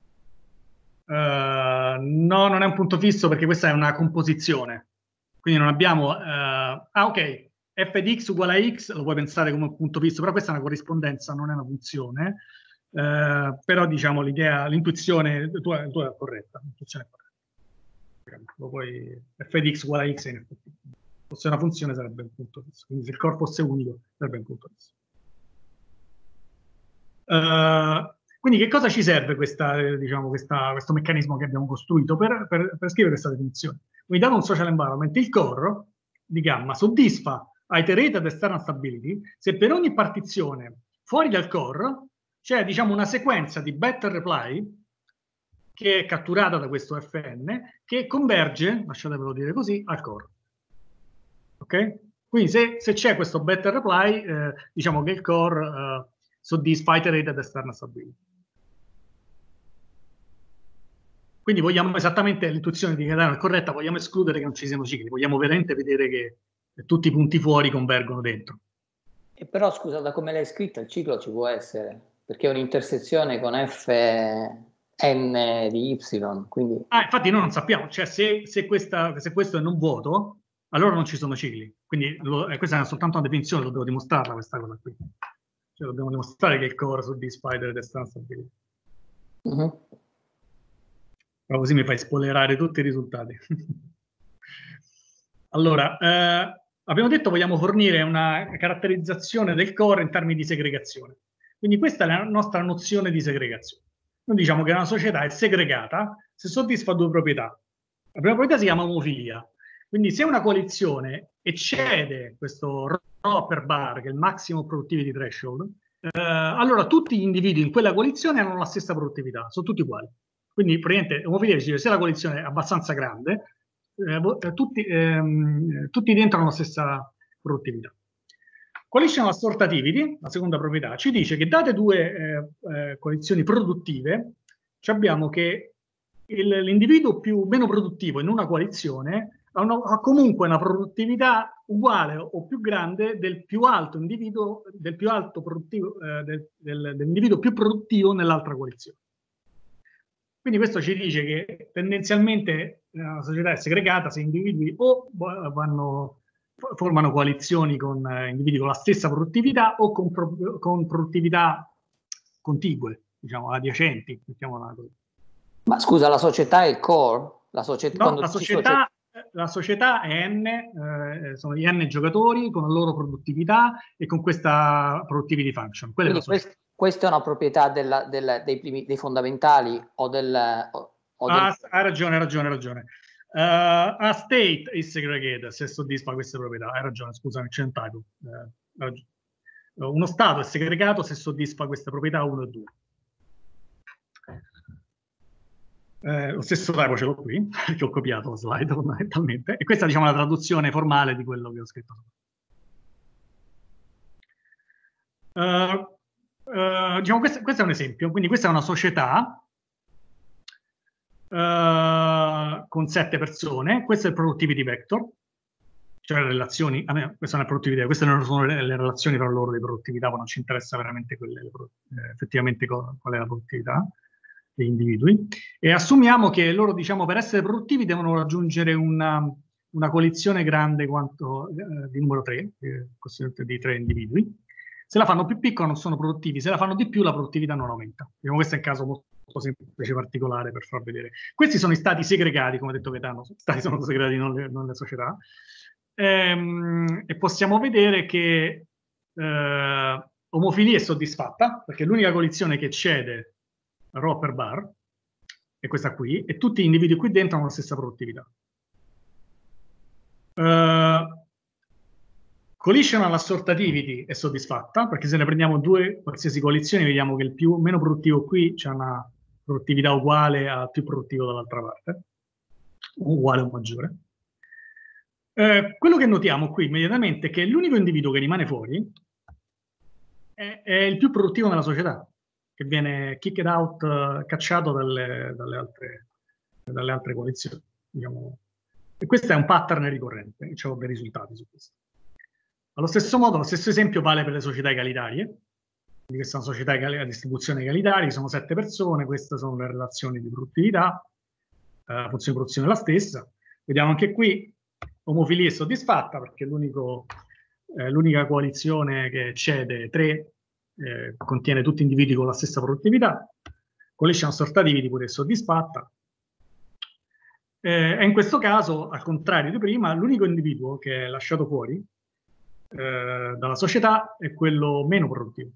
Uh, no, non è un punto fisso perché questa è una composizione. Quindi non abbiamo... Uh, ah, ok, f di x uguale a x, lo puoi pensare come un punto fisso, però questa è una corrispondenza, non è una funzione. Uh, però diciamo l'idea, l'intuizione tua, tua è corretta. L'intuizione è corretta. Lo puoi, f di x uguale a x in effetti. Se fosse una funzione sarebbe un punto fisso. Quindi se il core fosse unico sarebbe un punto fisso. Uh, quindi che cosa ci serve questa, eh, diciamo, questa, questo meccanismo che abbiamo costruito per, per, per scrivere questa definizione? Quindi dato un social environment, il core di gamma soddisfa iterated external stability se per ogni partizione fuori dal core c'è, diciamo, una sequenza di better reply che è catturata da questo fn che converge, lasciatemelo dire così, al core. Ok? Quindi se, se c'è questo better reply, eh, diciamo che il core eh, soddisfa iterated external stability. Quindi vogliamo esattamente l'intuizione di Gaetano è corretta, vogliamo escludere che non ci siano cicli, vogliamo veramente vedere che tutti i punti fuori convergono dentro. E però scusa, da come l'hai scritta il ciclo ci può essere, perché è un'intersezione con fn di y, quindi... Ah, infatti noi non sappiamo, cioè se, se, questa, se questo è non vuoto, allora non ci sono cicli. Quindi lo, eh, questa è soltanto una definizione, dobbiamo dimostrarla questa cosa qui. Cioè dobbiamo dimostrare che il core soddisfa iterated external stability. Mm-hmm. Però così mi fai spoilerare tutti i risultati. Allora, eh, abbiamo detto che vogliamo fornire una caratterizzazione del core in termini di segregazione. Quindi questa è la nostra nozione di segregazione. Noi diciamo che una società è segregata se soddisfa due proprietà. La prima proprietà si chiama omofilia. Quindi se una coalizione eccede questo rho per bar, che è il maximum productivity threshold, eh, allora tutti gli individui in quella coalizione hanno la stessa produttività, sono tutti uguali. Quindi praticamente omofilia dice se la coalizione è abbastanza grande, eh, tutti, ehm, tutti rientrano nella stessa produttività. Coalitional assortativity, la seconda proprietà, ci dice che date due eh, eh, coalizioni produttive, abbiamo che l'individuo più meno produttivo in una coalizione ha, una, ha comunque una produttività uguale o più grande del più alto individuo, del più alto produttivo, eh, del, del, dell'individuo più produttivo nell'altra coalizione. Quindi questo ci dice che tendenzialmente la società è segregata se individui o vanno, formano coalizioni con eh, individui con la stessa produttività o con, pro, con produttività contigue, diciamo, adiacenti. Mettiamola così. Ma scusa, la società è il core? La società, no, la società, la società è n, eh, sono gli n giocatori con la loro produttività e con questa productivity function. Quella Quindi è la società. Questa è una proprietà della, della, dei, primi, dei fondamentali o del... O, o ah, del... Hai ragione, hai ragione, hai ragione. Uh, a state is segregated se soddisfa queste proprietà. Hai ragione, scusami, c'è un typo. Uh, uno stato è segregato se soddisfa queste proprietà uno e due. Eh, lo stesso typo ce l'ho qui, che ho copiato la slide fondamentalmente. E questa diciamo, è la traduzione formale di quello che ho scritto. Uh, Uh, diciamo, questo, questo è un esempio, quindi questa è una società uh, con sette persone, questo è il productivity vector, cioè le relazioni, a me, questa non è productività, queste non sono le, le relazioni tra loro di produttività, ma non ci interessa veramente quelle, eh, effettivamente qual è la produttività degli individui, e assumiamo che loro, diciamo, per essere produttivi devono raggiungere una, una coalizione grande quanto eh, di numero tre, eh, costituita di tre individui. Se la fanno più piccola non sono produttivi, se la fanno di più la produttività non aumenta. Diciamo, questo è un caso molto semplice, particolare per far vedere. Questi sono i stati segregati, come ha detto Gaetano, gli stati sono segregati, non le, non le società. Ehm, e possiamo vedere che eh, omofilia è soddisfatta, perché l'unica condizione che cede rho per bar è questa qui, e tutti gli individui qui dentro hanno la stessa produttività. Uh, Collisional assortativity è soddisfatta, perché se ne prendiamo due qualsiasi coalizione vediamo che il più meno produttivo qui c'è una produttività uguale al più produttivo dall'altra parte, uguale o maggiore. Eh, quello che notiamo qui immediatamente è che l'unico individuo che rimane fuori è, è il più produttivo nella società, che viene kicked out, uh, cacciato dalle, dalle, altre, dalle altre coalizioni. Diciamo. E questo è un pattern ricorrente, e ho dei risultati su questo. Allo stesso modo, lo stesso esempio vale per le società egalitarie. Quindi questa è una società a distribuzione egalitaria, sono sette persone, queste sono le relazioni di produttività, eh, la funzione di produzione è la stessa. Vediamo anche qui, omofilia è soddisfatta, perché eh, l'unica coalizione che cede tre eh, contiene tutti individui con la stessa produttività. Collision assortativity pure è soddisfatta. Eh, e in questo caso, al contrario di prima, l'unico individuo che è lasciato fuori eh, dalla società è quello meno produttivo.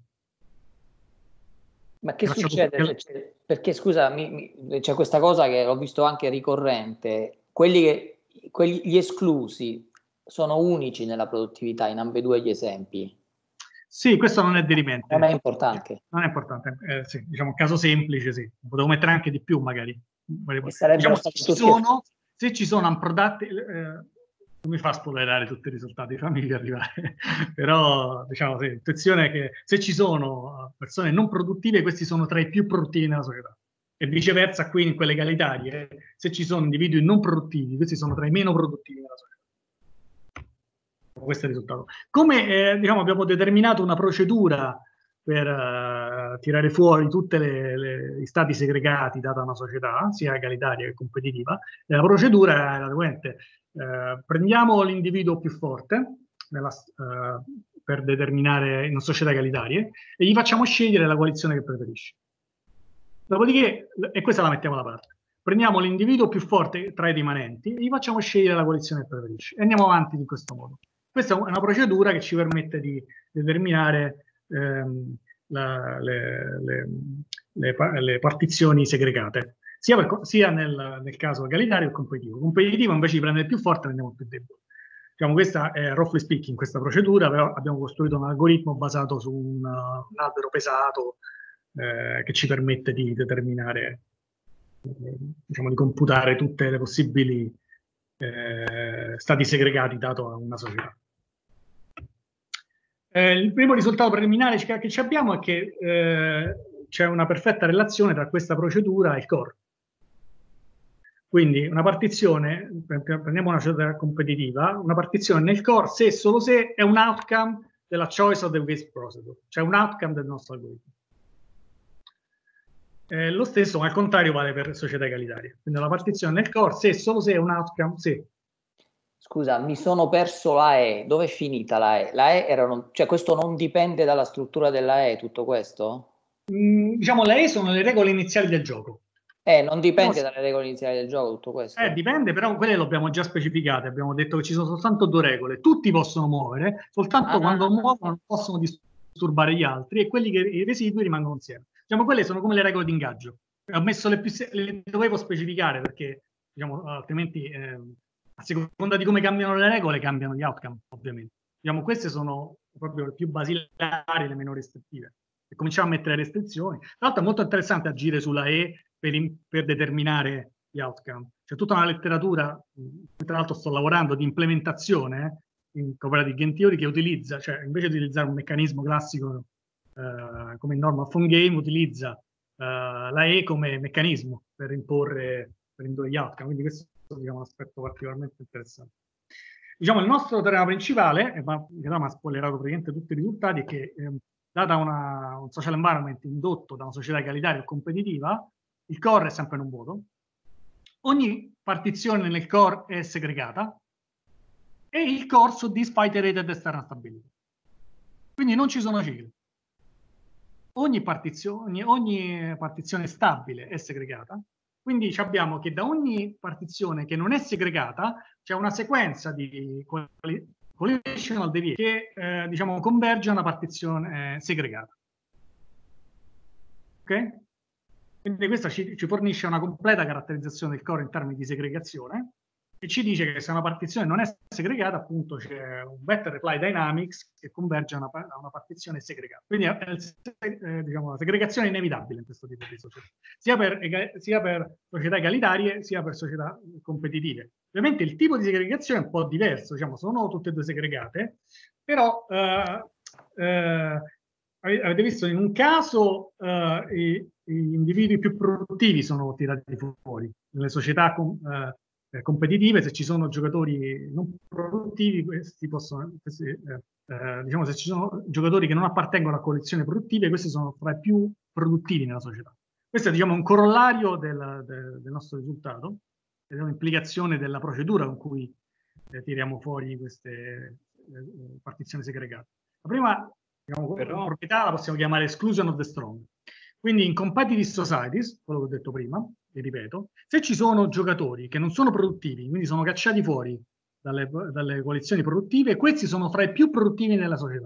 Ma che succede? Se c'è, perché scusa, mi, mi, c'è questa cosa che ho visto anche ricorrente, quelli che, quelli, gli esclusi sono unici nella produttività in ambedue gli esempi. Sì, questo non è dirimente. Non è importante. Non è importante, eh, sì, diciamo un caso semplice, sì. Potevo mettere anche di più magari. Diciamo, se ci sono, se ci sono unproductive, eh, non mi fa spoilerare tutti i risultati, fammi arrivare. Però, diciamo, sì, attenzione che se ci sono persone non produttive, questi sono tra i più produttivi nella società. E viceversa, qui in quelle egalitarie, eh, se ci sono individui non produttivi, questi sono tra i meno produttivi nella società. Questo è il risultato. Come eh, diciamo, abbiamo determinato una procedura per uh, tirare fuori tutti gli stati segregati data una società, sia egalitaria che competitiva, e la procedura è la seguente. Uh, prendiamo l'individuo più forte nella, uh, per determinare in una società egalitarie e gli facciamo scegliere la coalizione che preferisce. Dopodiché, e questa la mettiamo da parte, prendiamo l'individuo più forte tra i rimanenti e gli facciamo scegliere la coalizione che preferisce e andiamo avanti in questo modo. Questa è una procedura che ci permette di determinare ehm, la, le, le, le, le partizioni segregate, sia, per, sia nel, nel caso egalitario che competitivo. Competitivo invece di prendere il più forte prendiamo il più debole. Diciamo, questa è roughly speaking questa procedura, però abbiamo costruito un algoritmo basato su un, un albero pesato eh, che ci permette di determinare, eh, diciamo, di computare tutte le possibili eh, stati segregati dato a una società. Eh, il primo risultato preliminare che ci abbiamo è che eh, c'è una perfetta relazione tra questa procedura e il core. Quindi una partizione, prendiamo una società competitiva, una partizione nel core se e solo se è un outcome della choice of the waste procedure, cioè un outcome del nostro algoritmo. Eh, lo stesso, ma al contrario, vale per società egalitarie. Quindi la partizione nel core se e solo se è un outcome se. Scusa, mi sono perso la E. Dove è finita la E? La E era non... cioè questo non dipende dalla struttura della E, tutto questo? Mm, diciamo, le E sono le regole iniziali del gioco. Eh, non dipende no, dalle regole iniziali del gioco tutto questo? Eh, dipende, però quelle le abbiamo già specificate. Abbiamo detto che ci sono soltanto due regole. Tutti possono muovere, soltanto ah, quando muovono non possono disturbare gli altri e quelli che i residui rimangono insieme. Diciamo, quelle sono come le regole di ingaggio. Ho messo le più... le dovevo specificare perché, diciamo, altrimenti... Eh, a seconda di come cambiano le regole, cambiano gli outcome, ovviamente. Diciamo, queste sono proprio le più basilari, le meno restrittive. E cominciamo a mettere restrizioni. Tra l'altro è molto interessante agire sulla E per, in, per determinare gli outcome. C'è tutta una letteratura, tra l'altro sto lavorando, di implementazione in cooperative game theory che utilizza, cioè invece di utilizzare un meccanismo classico eh, come il normal phone game, utilizza eh, la E come meccanismo per imporre, per indurre gli outcome. Quindi questo diciamo, un aspetto particolarmente interessante. Diciamo, il nostro teorema principale, e ma, mi ha spoilerato praticamente tutti i risultati, è che eh, data una, un social environment indotto da una società egalitaria o competitiva, il core è sempre in un vuoto, ogni partizione nel core è segregata e il core soddisfa iterated external stability. Quindi non ci sono cicli. Ogni partizione, ogni partizione stabile è segregata, quindi abbiamo che da ogni partizione che non è segregata c'è una sequenza di collisional deviation che eh, diciamo converge a una partizione eh, segregata. Ok? Quindi questa ci, ci fornisce una completa caratterizzazione del core in termini di segregazione e ci dice che se una partizione non è segregata, appunto c'è un vector reply dynamics che converge a una, a una partizione segregata. Quindi è, eh, diciamo, la segregazione è inevitabile in questo tipo di società, sia per, sia per società egalitarie sia per società competitive. Ovviamente il tipo di segregazione è un po' diverso, diciamo, sono tutte e due segregate, però eh, eh, avete visto in un caso eh, i, gli individui più produttivi sono tirati fuori. Nelle società com, eh, competitive, se ci sono giocatori non produttivi, questi possono, questi, eh, eh, diciamo, se ci sono giocatori che non appartengono a coalizioni produttive, questi sono fra i più produttivi nella società. Questo è, diciamo, un corollario del, del, del nostro risultato, ed è un'implicazione della procedura con cui eh, tiriamo fuori queste eh, partizioni segregate. La prima, diciamo, Però... proprietà la possiamo chiamare exclusion of the strong. Quindi in competitive societies, quello che ho detto prima, e ripeto, se ci sono giocatori che non sono produttivi, quindi sono cacciati fuori dalle, dalle coalizioni produttive, questi sono fra i più produttivi nella società.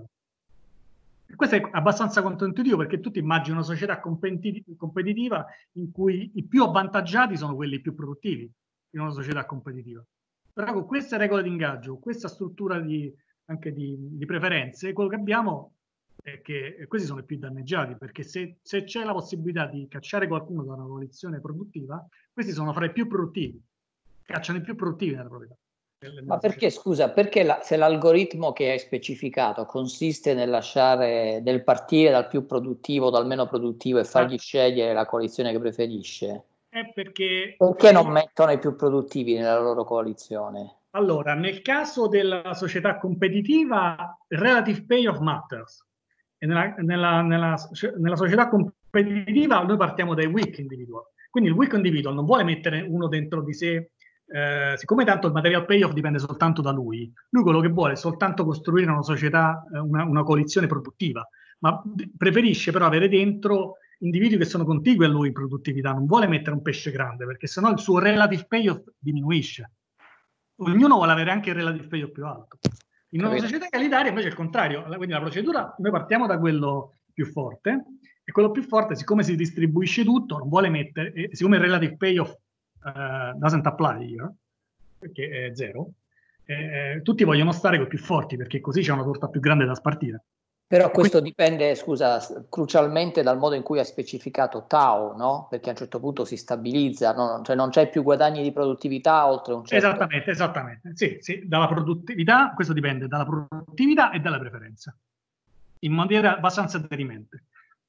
E questo è abbastanza controintuitivo perché tutti immaginano una società competitiva in cui i più avvantaggiati sono quelli più produttivi in una società competitiva. Però con queste regole di ingaggio, questa struttura di, anche di, di preferenze, quello che abbiamo è che questi sono i più danneggiati, perché se, se c'è la possibilità di cacciare qualcuno da una coalizione produttiva, questi sono fra i più produttivi, cacciano i più produttivi nella proprietà. Ma perché, scusa, perché la, se l'algoritmo che hai specificato consiste nel lasciare, nel partire dal più produttivo, dal meno produttivo e fargli ah. scegliere la coalizione che preferisce, è perché, perché non mettono i più produttivi nella loro coalizione? Allora, nel caso della società competitiva, relative payoff matters. E nella, nella, nella, nella società competitiva noi partiamo dai weak individual. Quindi il weak individual non vuole mettere uno dentro di sé, eh, siccome tanto il material payoff dipende soltanto da lui, lui quello che vuole è soltanto costruire una società, una, una coalizione produttiva, ma preferisce però avere dentro individui che sono contigui a lui in produttività, non vuole mettere un pesce grande, perché sennò il suo relative payoff diminuisce. Ognuno vuole avere anche il relative payoff più alto. In una Capito. società egalitaria invece è il contrario, quindi la procedura, noi partiamo da quello più forte, e quello più forte, siccome si distribuisce tutto, non vuole mettere, e siccome il relative payoff uh, doesn't apply here, perché è zero, eh, tutti vogliono stare con i più forti, perché così c'è una torta più grande da spartire. Però questo Quindi, dipende, scusa, crucialmente dal modo in cui hai specificato tau, no? Perché a un certo punto si stabilizza, no? Cioè non c'è più guadagni di produttività oltre un certo... Esattamente, esattamente. Sì, sì, dalla produttività, questo dipende dalla produttività e dalla preferenza, in maniera abbastanza derimente.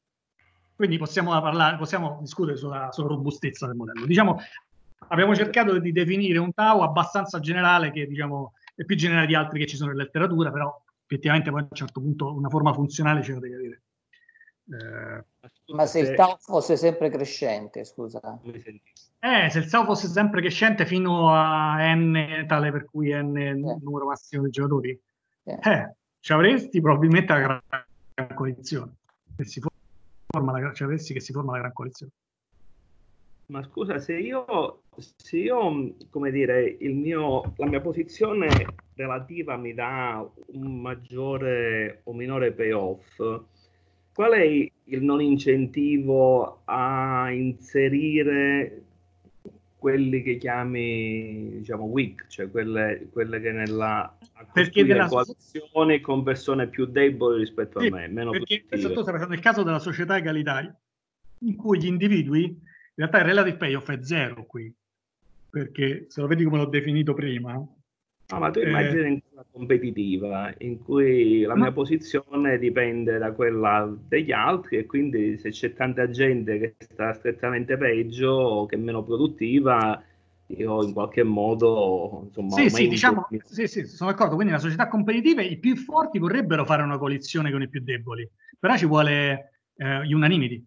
Quindi possiamo parlare, possiamo discutere sulla, sulla robustezza del modello. Diciamo, abbiamo cercato di definire un tau abbastanza generale, che diciamo è più generale di altri che ci sono in letteratura, però effettivamente poi a un certo punto una forma funzionale ce la deve avere. Eh, Ma se il tau fosse sempre crescente, scusa. Eh, se il tau fosse sempre crescente fino a n, tale per cui n è il eh. numero massimo di giocatori, eh, eh, ci avresti probabilmente la gran coalizione. Che si forma la, ci avresti che si forma la gran coalizione. Ma scusa, se io, se io, come dire, il mio, la mia posizione relativa mi dà un maggiore o minore payoff, qual è il non incentivo a inserire quelli che chiami, diciamo, weak, cioè quelle, quelle che nella a costruire della... coalizioni con persone più deboli rispetto sì, a me, meno perché questo tu stai facendo il caso della società egalitaria, in cui gli individui, in realtà il relative payoff è zero qui, perché se lo vedi come l'ho definito prima... No, ma tu immagini eh, in quella competitiva, in cui la mia no. posizione dipende da quella degli altri, e quindi se c'è tanta gente che sta strettamente peggio o che è meno produttiva, io in qualche modo, insomma, sì, sì, diciamo, sì, sì, sono d'accordo. Quindi nella società competitiva i più forti vorrebbero fare una coalizione con i più deboli, però ci vuole eh, unanimity.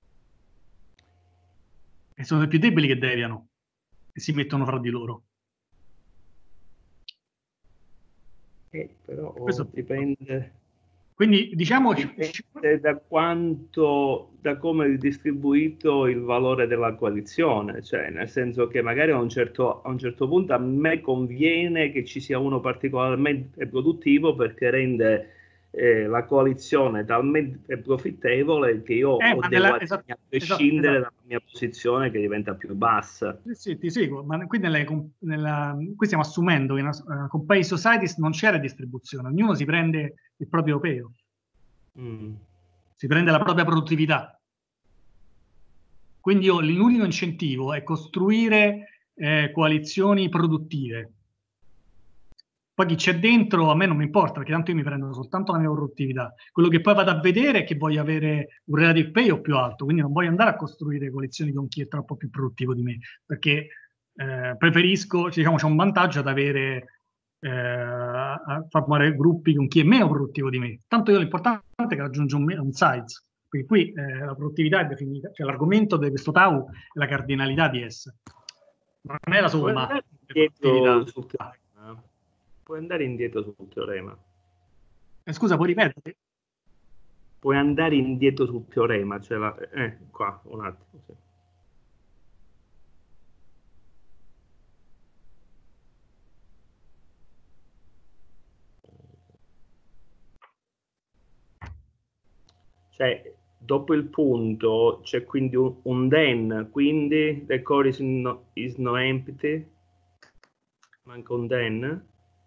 E sono i più deboli che deviano e si mettono fra di loro. Eh, però oh, dipende, Quindi diciamo dipende da quanto, da come è distribuito il valore della coalizione, cioè nel senso che magari a un certo, a un certo punto a me conviene che ci sia uno particolarmente produttivo perché rende eh, la coalizione talmente profittevole che io eh, ho ma dei nella, guadagni esatto, a prescindere esatto, dalla mia posizione che diventa più bassa. sì, sì, ti seguo, ma qui, nelle, nella, qui stiamo assumendo che uh, con Pay Societies non c'è redistribuzione, ognuno si prende il proprio payoff, mm. si prende la propria produttività. Quindi l'unico incentivo è costruire eh, coalizioni produttive. Poi chi c'è dentro a me non mi importa, perché tanto io mi prendo soltanto la mia produttività. Quello che poi vado a vedere è che voglio avere un relative payoff più alto, quindi non voglio andare a costruire coalizioni con chi è troppo più produttivo di me, perché eh, preferisco, diciamo, c'è un vantaggio ad avere, eh, a formare gruppi con chi è meno produttivo di me. Tanto io l'importante è che raggiungo un, un size, perché qui eh, la produttività è definita, cioè l'argomento di questo tau è la cardinalità di essa, non è la somma delle produttività. Puoi andare indietro sul teorema. Eh, scusa, puoi ripetere? Puoi andare indietro sul teorema, cioè la... eh, qua, un attimo. Sì. Cioè, dopo il punto c'è quindi un, un then, quindi the core is no, is no empty. Manca un then.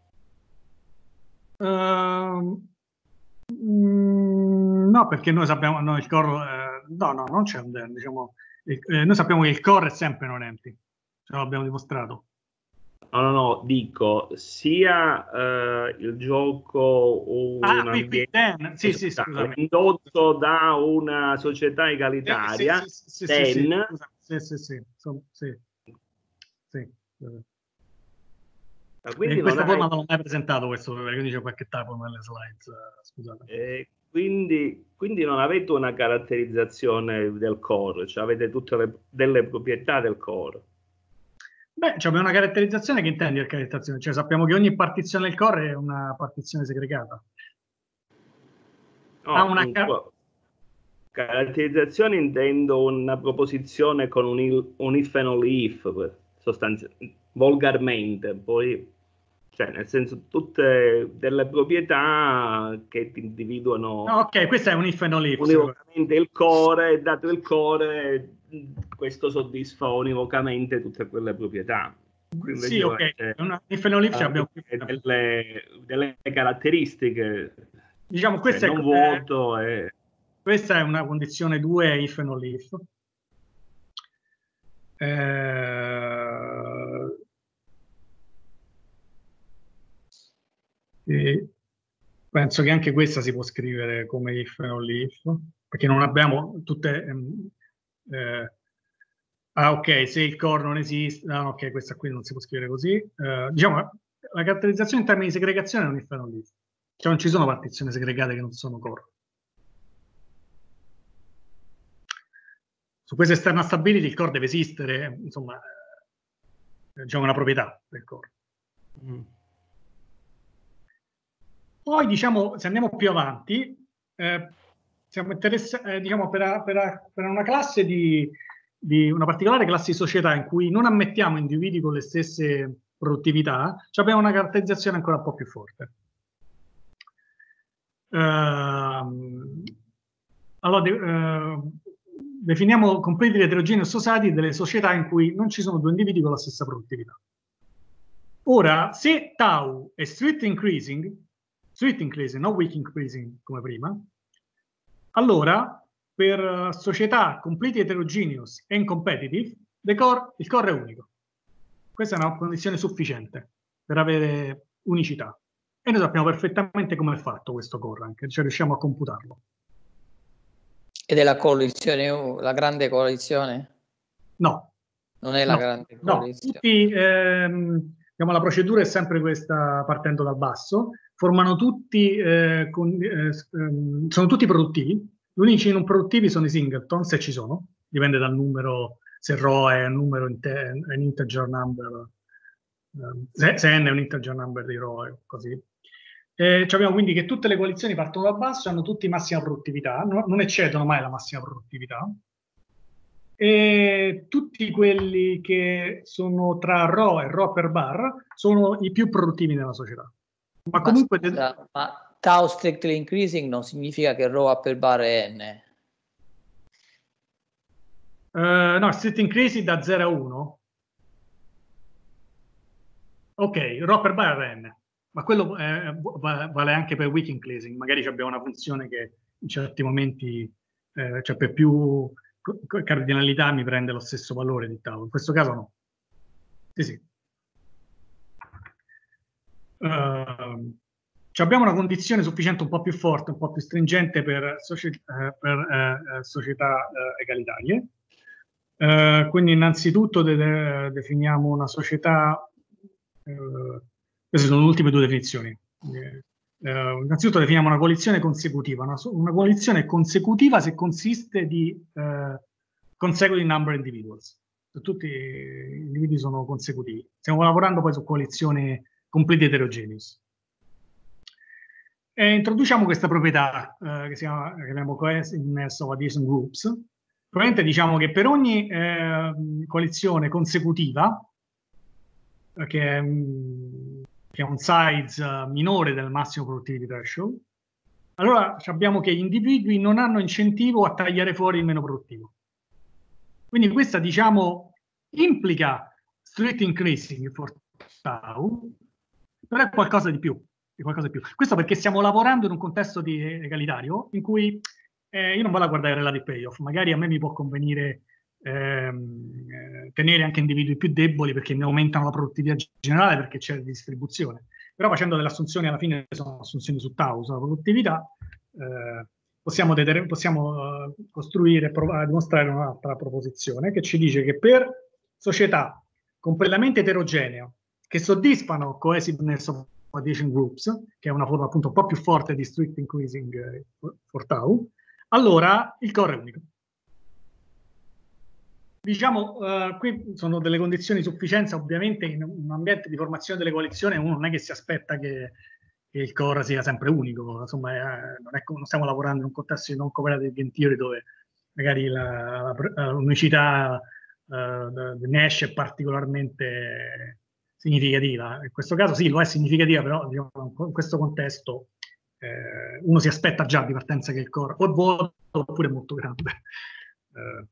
Uh, mm, no, perché noi sappiamo, no, il core, eh, no, no, non c'è un then, diciamo, il, eh, noi sappiamo che il core è sempre non empty, ce l'abbiamo dimostrato. No, no, no, dico, sia uh, il gioco un ah, qui, ambiente qui, then, sì, sì, scusami. indotto da una società egalitaria, eh, sì, sì, sì, then... sì, sì, sì, sì, sì, sì, sì. Quindi in questa non forma hai... non l'ho mai presentato questo, perché c'è qualche tapo nelle slides, scusate. Eh, quindi, quindi non avete una caratterizzazione del core, cioè avete tutte le, delle proprietà del core. Beh, cioè abbiamo una caratterizzazione. Che intendi per caratterizzazione? Cioè sappiamo che ogni partizione del core è una partizione segregata. No, ha una un, caratterizzazione intendo una proposizione con un, il, un if and only if, sostanzialmente, volgarmente, poi, cioè nel senso tutte delle proprietà che ti individuano. No, ok, questo è un if and only if. Univocamente il core, dato il core, questo soddisfa univocamente tutte quelle proprietà. Qui sì, ok, una if and only if abbiamo delle, delle caratteristiche. Diciamo, questa cioè, è, non vuoto e... questa è una condizione due if and only if. Eh, e penso che anche questa si può scrivere come if and only if, perché non abbiamo tutte... Eh, ah, ok, se il core non esiste... Ah, ok, questa qui non si può scrivere così. Eh, diciamo, la caratterizzazione in termini di segregazione è un if and only if. Cioè non ci sono partizioni segregate che non sono core. Su questa external stability il core deve esistere, insomma, è diciamo una proprietà del core. Mm. Poi, diciamo, se andiamo più avanti, eh, siamo interessati, eh, diciamo, per, per, per una classe di, di una particolare classe di società in cui non ammettiamo individui con le stesse produttività, cioè abbiamo una caratterizzazione ancora un po' più forte. Uh, allora, de, uh, definiamo completely heterogeneous society delle società in cui non ci sono due individui con la stessa produttività. Ora, se tau è strict increasing, strict increasing, non weak increasing come prima, allora per società completely heterogeneous and competitive, the core, il core è unico. Questa è una condizione sufficiente per avere unicità. E noi sappiamo perfettamente come è fatto questo core, anche, cioè riusciamo a computarlo. Ed è la coalizione, la grande coalizione? No. Non è la no, grande no. coalizione? Tutti, ehm, diciamo, la procedura è sempre questa, partendo dal basso, formano tutti, eh, con, eh, sono tutti produttivi, gli unici non produttivi sono i singleton, se ci sono, dipende dal numero, se R O è un numero inter, è un integer number, se, se n è un integer number di R O E, così. Eh, cioè abbiamo quindi che tutte le coalizioni partono da basso e hanno tutti massima produttività, no, non eccedono mai la massima produttività. E tutti quelli che sono tra rho e rho per bar sono i più produttivi nella società. Ma, ma comunque... Scusa, ma tau strictly increasing non significa che rho per bar è n? Uh, no, strictly increasing da zero a uno. Ok, rho per bar è n. Ma quello eh, vale anche per weak increasing. Magari abbiamo una funzione che in certi momenti, eh, cioè per più cardinalità mi prende lo stesso valore di tau. In questo caso no. Sì, sì. Uh, abbiamo una condizione sufficiente un po' più forte, un po' più stringente per, soci eh, per eh, società eh, egalitarie. Uh, quindi innanzitutto de de definiamo una società, uh, queste sono le ultime due definizioni. Uh, innanzitutto definiamo una coalizione consecutiva. Una, una coalizione consecutiva se consiste di uh, consecutive number of individuals. Tutti gli individui sono consecutivi. Stiamo lavorando poi su coalizioni complete heterogeneous. E introduciamo questa proprietà uh, che si chiama, che chiamiamo cohesiveness of adjacent groups. Probabilmente diciamo che per ogni eh, coalizione consecutiva, che è, che è un size uh, minore del massimo productivity threshold, allora abbiamo che gli individui non hanno incentivo a tagliare fuori il meno produttivo. Quindi questa, diciamo, implica strict increasing for tau, però è qualcosa di più, è qualcosa di più. Questo perché stiamo lavorando in un contesto di egalitario in cui Eh, io non vado a guardare i relative payoff, magari a me mi può convenire ehm, eh, tenere anche individui più deboli perché mi aumentano la produttività generale perché c'è distribuzione, però facendo delle assunzioni alla fine sono assunzioni su tau, sulla produttività, eh, possiamo, possiamo uh, costruire e provare a dimostrare un'altra proposizione che ci dice che per società completamente eterogenee che soddisfano cohesiveness of adjacent groups, che è una forma appunto un po' più forte di strict increasing eh, for tau, allora il core è unico. Diciamo, uh, qui sono delle condizioni di sufficienza, ovviamente in un ambiente di formazione delle coalizioni uno non è che si aspetta che, che il core sia sempre unico, insomma eh, non, è, non stiamo lavorando in un contesto di non cooperative game theory dove magari l'unicità uh, di Nash è particolarmente significativa. In questo caso sì, lo è significativa, però diciamo, in questo contesto Eh, uno si aspetta già di partenza che il core o è vuoto oppure è molto grande. Eh.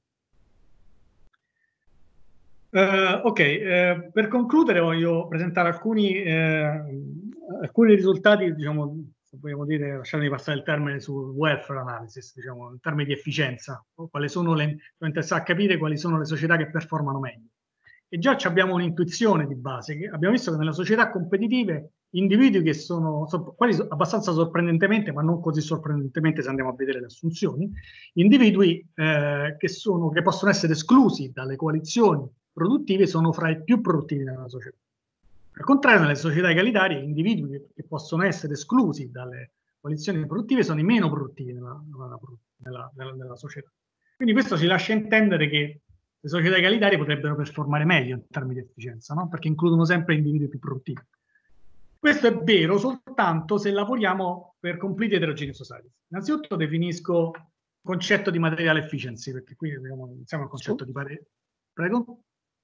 Uh, ok, eh, per concludere voglio presentare alcuni, eh, alcuni risultati, diciamo, se vogliamo dire, lasciatemi passare il termine sul welfare analysis, diciamo, in termini di efficienza, quali sono le, sono interessato a capire quali sono le società che performano meglio. E già abbiamo un'intuizione di base, che abbiamo visto che nelle società competitive individui che sono, quasi abbastanza sorprendentemente, ma non così sorprendentemente se andiamo a vedere le assunzioni, individui eh, che, sono, che possono essere esclusi dalle coalizioni produttive sono fra i più produttivi nella società. Al contrario, nelle società egalitarie, individui che possono essere esclusi dalle coalizioni produttive sono i meno produttivi nella, nella, nella, nella società. Quindi questo ci lascia intendere che le società egalitarie potrebbero performare meglio in termini di efficienza, no? Perché includono sempre individui più produttivi. Questo è vero soltanto se lavoriamo per complete heterogeneous societies. Innanzitutto definisco il concetto di material efficiency, perché qui diciamo, iniziamo al concetto di parere. Prego?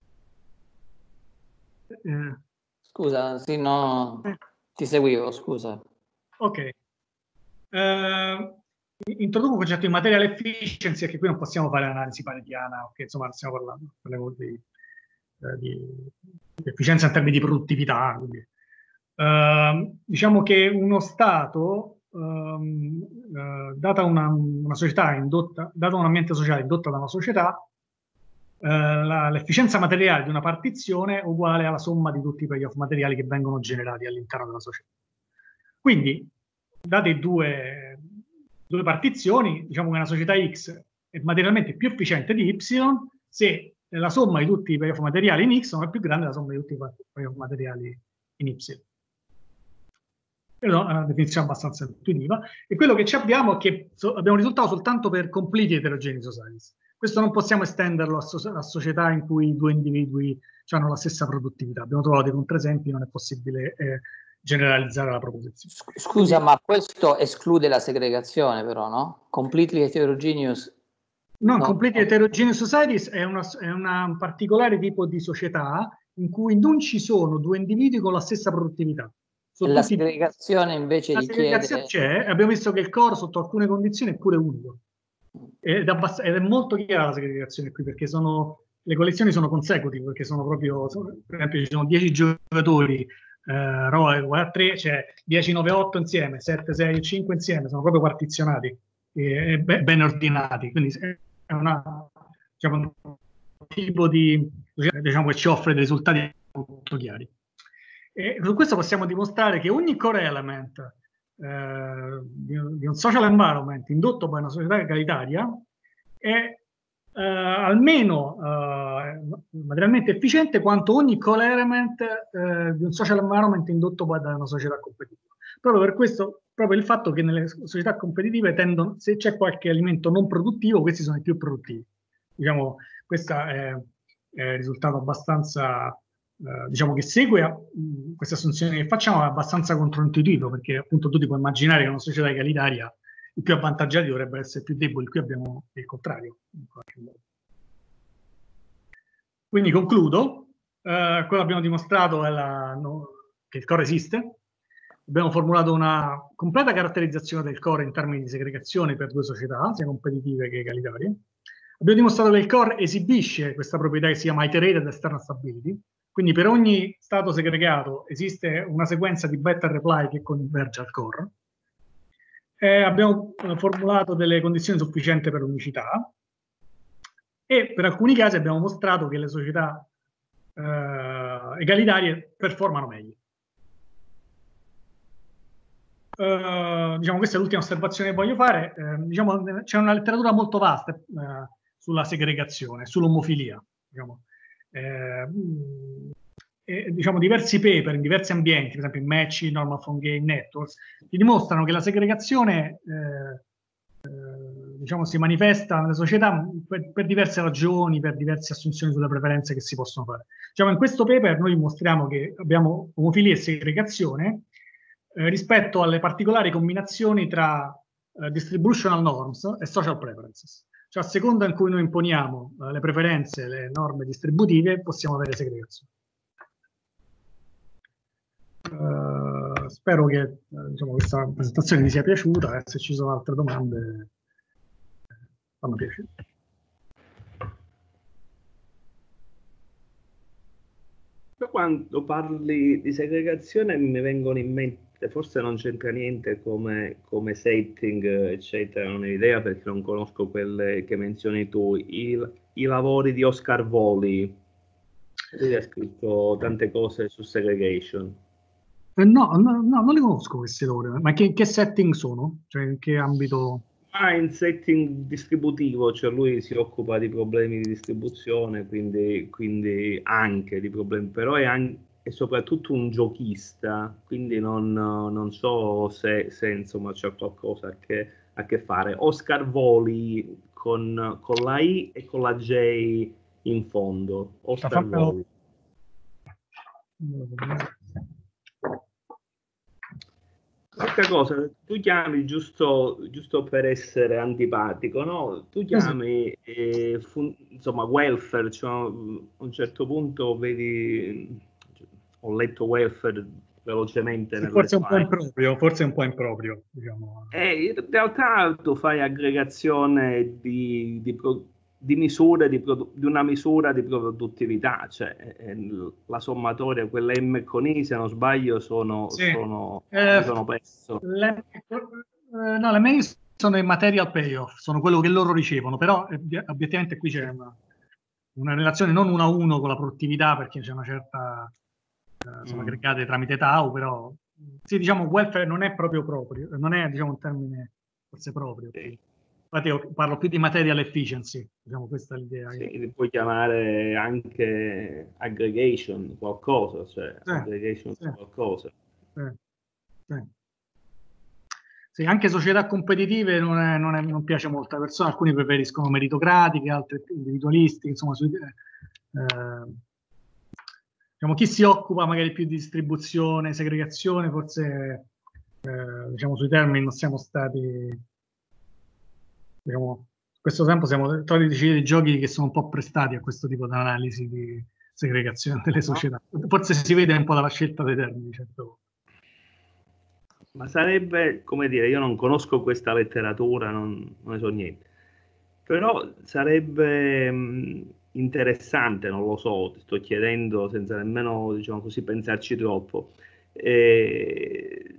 Eh. Scusa, sì, no, ti seguivo, scusa. Ok. Uh, introduco il concetto di material efficiency, che qui non possiamo fare analisi paretiana, perché insomma stiamo parlando parliamo di, eh, di, di efficienza in termini di produttività. Quindi. Uh, diciamo che uno Stato, um, uh, data una, una società indotta, dato un ambiente sociale indotto da una società, uh, l'efficienza materiale di una partizione è uguale alla somma di tutti i payoff materiali che vengono generati all'interno della società. Quindi, date due, due partizioni, diciamo che una società X è materialmente più efficiente di Y se la somma di tutti i payoff materiali in X non è più grande della somma di tutti i payoff materiali in Y. È una definizione abbastanza intuitiva, e quello che ci abbiamo è che so, abbiamo un risultato soltanto per complete heterogeneous societies. Questo non possiamo estenderlo a, so a società in cui due individui hanno la stessa produttività. Abbiamo trovato dei controesempi, non è possibile eh, generalizzare la proposizione. Scusa, ma questo esclude la segregazione però, no? Completely heterogeneous. Non, no. Completely heterogeneous societies è, una, è una, un particolare tipo di società in cui non ci sono due individui con la stessa produttività. Sono la tutti, segregazione invece la segregazione richiede... c'è, abbiamo visto che il core sotto alcune condizioni è pure unico. Ed, abbast- ed è molto chiara la segregazione qui, perché sono, le collezioni sono consecutive, perché sono proprio, sono, per esempio ci sono dieci giocatori, eh, Roe uguale a tre, cioè dieci, nove, otto insieme, sette, sei, cinque insieme, sono proprio partizionati e, e be- ben ordinati, quindi è una, diciamo, un tipo di, diciamo, che ci offre dei risultati molto chiari. E su questo possiamo dimostrare che ogni core element eh, di, di un social environment indotto da una società egalitaria è eh, almeno eh, materialmente efficiente quanto ogni core element eh, di un social environment indotto da una società competitiva. Proprio per questo, proprio il fatto che nelle società competitive tendono, se c'è qualche elemento non produttivo, questi sono i più produttivi. Diciamo, questo è, è risultato abbastanza... Uh, diciamo che segue uh, queste assunzioni che facciamo è abbastanza controintuitivo, perché appunto tu ti puoi immaginare che in una società egalitaria i più avvantaggiati dovrebbero essere più deboli, qui abbiamo il contrario in qualche modo. Quindi concludo, uh, quello che abbiamo dimostrato è la, no, che il core esiste, abbiamo formulato una completa caratterizzazione del core in termini di segregazione per due società, sia competitive che egalitarie. Abbiamo dimostrato che il core esibisce questa proprietà che si chiama iterated external stability. Quindi per ogni stato segregato esiste una sequenza di better reply che converge al core. Eh, abbiamo formulato delle condizioni sufficienti per l'unicità e per alcuni casi abbiamo mostrato che le società eh, egalitarie performano meglio. Eh, diciamo, questa è l'ultima osservazione che voglio fare. Eh, diciamo, c'è una letteratura molto vasta eh, sulla segregazione, sull'omofilia. Diciamo. Eh, e, diciamo, diversi paper in diversi ambienti, per esempio in Matching, Normal Phone Game Networks, ti dimostrano che la segregazione eh, eh, diciamo, si manifesta nelle società per, per diverse ragioni, per diverse assunzioni sulle preferenze che si possono fare. Diciamo, in questo paper noi dimostriamo che abbiamo omofilia e segregazione eh, rispetto alle particolari combinazioni tra eh, distributional norms e social preferences. Cioè, a seconda in cui noi imponiamo eh, le preferenze, le norme distributive, possiamo avere segregazione. Uh, spero che eh, diciamo, questa presentazione vi sia piaciuta e se ci sono altre domande fanno piacere. Quando parli di segregazione mi vengono in mente, forse non c'entra niente come, come setting, eccetera, non ho idea perché non conosco quelle che menzioni tu, i, i lavori di Oscar Woolley. Lui ha scritto tante cose su segregation. Eh, no, no, no, non le conosco queste ore, ma che, che setting sono? Cioè in che ambito? Ah, in setting distributivo, cioè lui si occupa di problemi di distribuzione, quindi, quindi anche di problemi, però è, anche, è soprattutto un giochista, quindi non, non so se, se insomma c'è qualcosa a che, a che fare. Oscar Woolley con, con la I e con la J in fondo. Oscar Woolley. Questa cosa, tu chiami giusto, giusto per essere antipatico, no? Tu chiami eh, insomma welfare, cioè, a un certo punto vedi, ho letto welfare velocemente Sì, nelle forse un po' slide. improprio, forse un po' improprio, diciamo. E in realtà tu fai aggregazione di, di, di misure, di, di una misura di produttività, cioè eh, la sommatoria, quella M con I, se non sbaglio, sono, Sì. sono, eh, sono presso. Le, eh, no, le mail sono i material payoff, sono quello che loro ricevono, però eh, obiettivamente qui c'è una, una relazione non uno a uno con la produttività, perché c'è una certa, eh, sono Mm. aggregate tramite Tau, però sì, diciamo, welfare non è proprio proprio, non è, diciamo, un termine forse proprio. Sì. Infatti io parlo più di material efficiency, diciamo, questa è l'idea. Sì, che... puoi chiamare anche aggregation qualcosa, cioè sì, aggregation sì, qualcosa. Sì, sì. Sì, anche società competitive non, è, non, è, non piace molto alle persone, alcuni preferiscono meritocratiche, altri più individualistiche, insomma, su, eh, diciamo, chi si occupa magari più di distribuzione, segregazione, forse eh, diciamo sui termini non siamo stati, diciamo, in questo tempo siamo tolti dei giochi che sono un po' prestati a questo tipo di analisi di segregazione delle società. Forse si vede un po' dalla scelta dei termini, certo. Ma sarebbe, come dire, io non conosco questa letteratura, non, non ne so niente, però sarebbe mh, interessante, non lo so, ti sto chiedendo senza nemmeno, diciamo così, pensarci troppo, eh,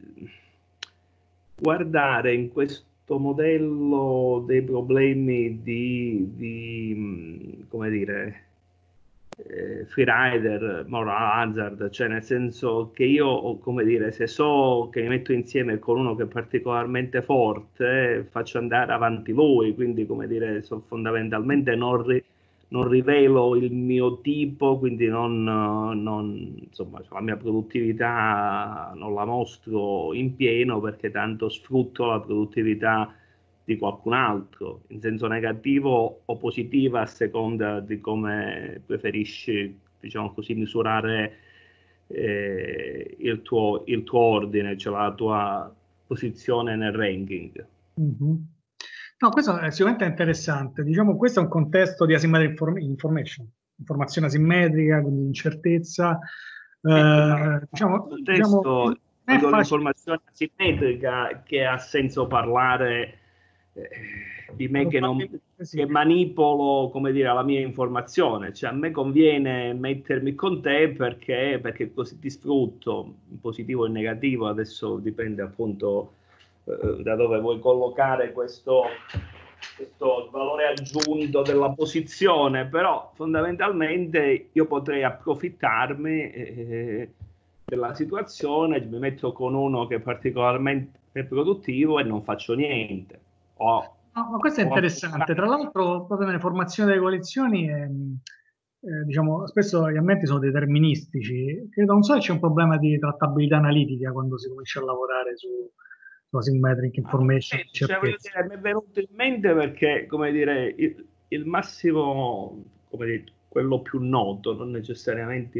guardare in questo modello dei problemi di, di mh, come dire, eh, freerider, moral hazard, cioè nel senso che io, come dire, se so che mi metto insieme con uno che è particolarmente forte, eh, faccio andare avanti lui, quindi come dire, so, fondamentalmente non, ri, non rivelo il mio tipo, quindi non, non, insomma, la mia produttività non la mostro in pieno perché tanto sfrutto la produttività di qualcun altro, in senso negativo o positivo a seconda di come preferisci, diciamo così, misurare eh, il tuo, il tuo ordine, cioè la tua posizione nel ranking. Mm-hmm. No, questo è sicuramente interessante. Diciamo, questo è un contesto di asymmetric inform information, informazione asimmetrica, quindi incertezza. Eh, eh, diciamo, il diciamo, testo, è quando facile. l'informazione asimmetrica, che ha senso parlare eh, di me che, non, Sì. che manipolo, come dire, la mia informazione, cioè a me conviene mettermi con te perché, perché così ti sfrutto, positivo e negativo, adesso dipende appunto eh, da dove vuoi collocare questo, questo valore aggiunto della posizione, però fondamentalmente io potrei approfittarmi eh, della situazione, mi metto con uno che è particolarmente produttivo e non faccio niente. O, No, ma questo è interessante. Tra l'altro, proprio nelle formazioni delle coalizioni, ehm, eh, diciamo, spesso gli ambienti sono deterministici. Credo, non so se c'è un problema di trattabilità analitica quando si comincia a lavorare su, su asymmetric information. Eh, cioè, voglio dire, mi è venuto in mente perché, come dire, il, il massimo, come dire, quello più noto, non necessariamente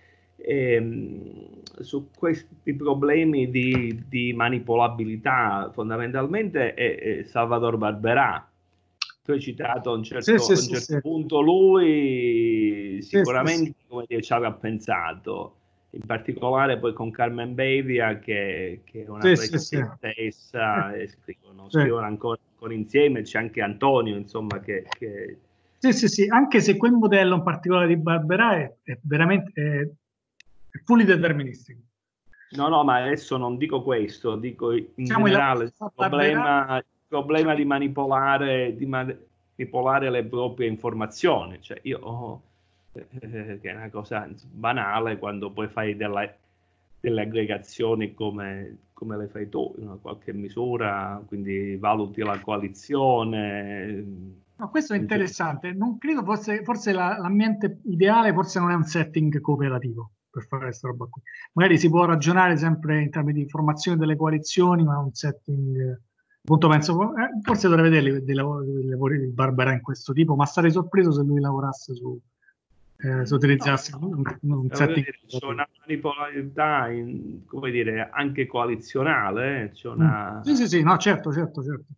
ehm, su questi problemi di, di manipolabilità, fondamentalmente è, è Salvador Barberà. Tu hai citato a un certo, Sì, sì, a un sì, certo sì. punto lui Sì, sì, sì. sicuramente come dire, ci aveva pensato, in particolare poi con Carmen Bevia che, che è una Sì, sì, sì. poetessa e scrivono, Sì. scrivono ancora, ancora insieme, c'è anche Antonio insomma che, che... Sì, sì, sì, anche se quel modello in particolare di Barberà è, è veramente è, è fully deterministico. No, no, ma adesso non dico questo, dico in Diciamo, generale il Barberà, problema, il problema di manipolare, di manipolare le proprie informazioni. Cioè io, oh, eh, che è una cosa banale quando poi fai della, delle aggregazioni come, come le fai tu, in una qualche misura, quindi valuti la coalizione. no, questo è interessante. Non credo, forse, forse la- l'ambiente ideale forse non è un setting cooperativo per fare questa roba qui. Magari si può ragionare sempre in termini di informazione delle coalizioni, ma un setting, eh, appunto penso, eh, forse dovrei vedere dei lavori, dei lavori di Barbara in questo tipo, ma sarei sorpreso se lui lavorasse su, eh, se utilizzasse No, un, un eh, voglio setting dire, c'è cooperativo. una manipolarità, in- come dire, anche coalizionale, eh, c'è Mm. Sì, sì, una... sì, no, certo, certo, certo.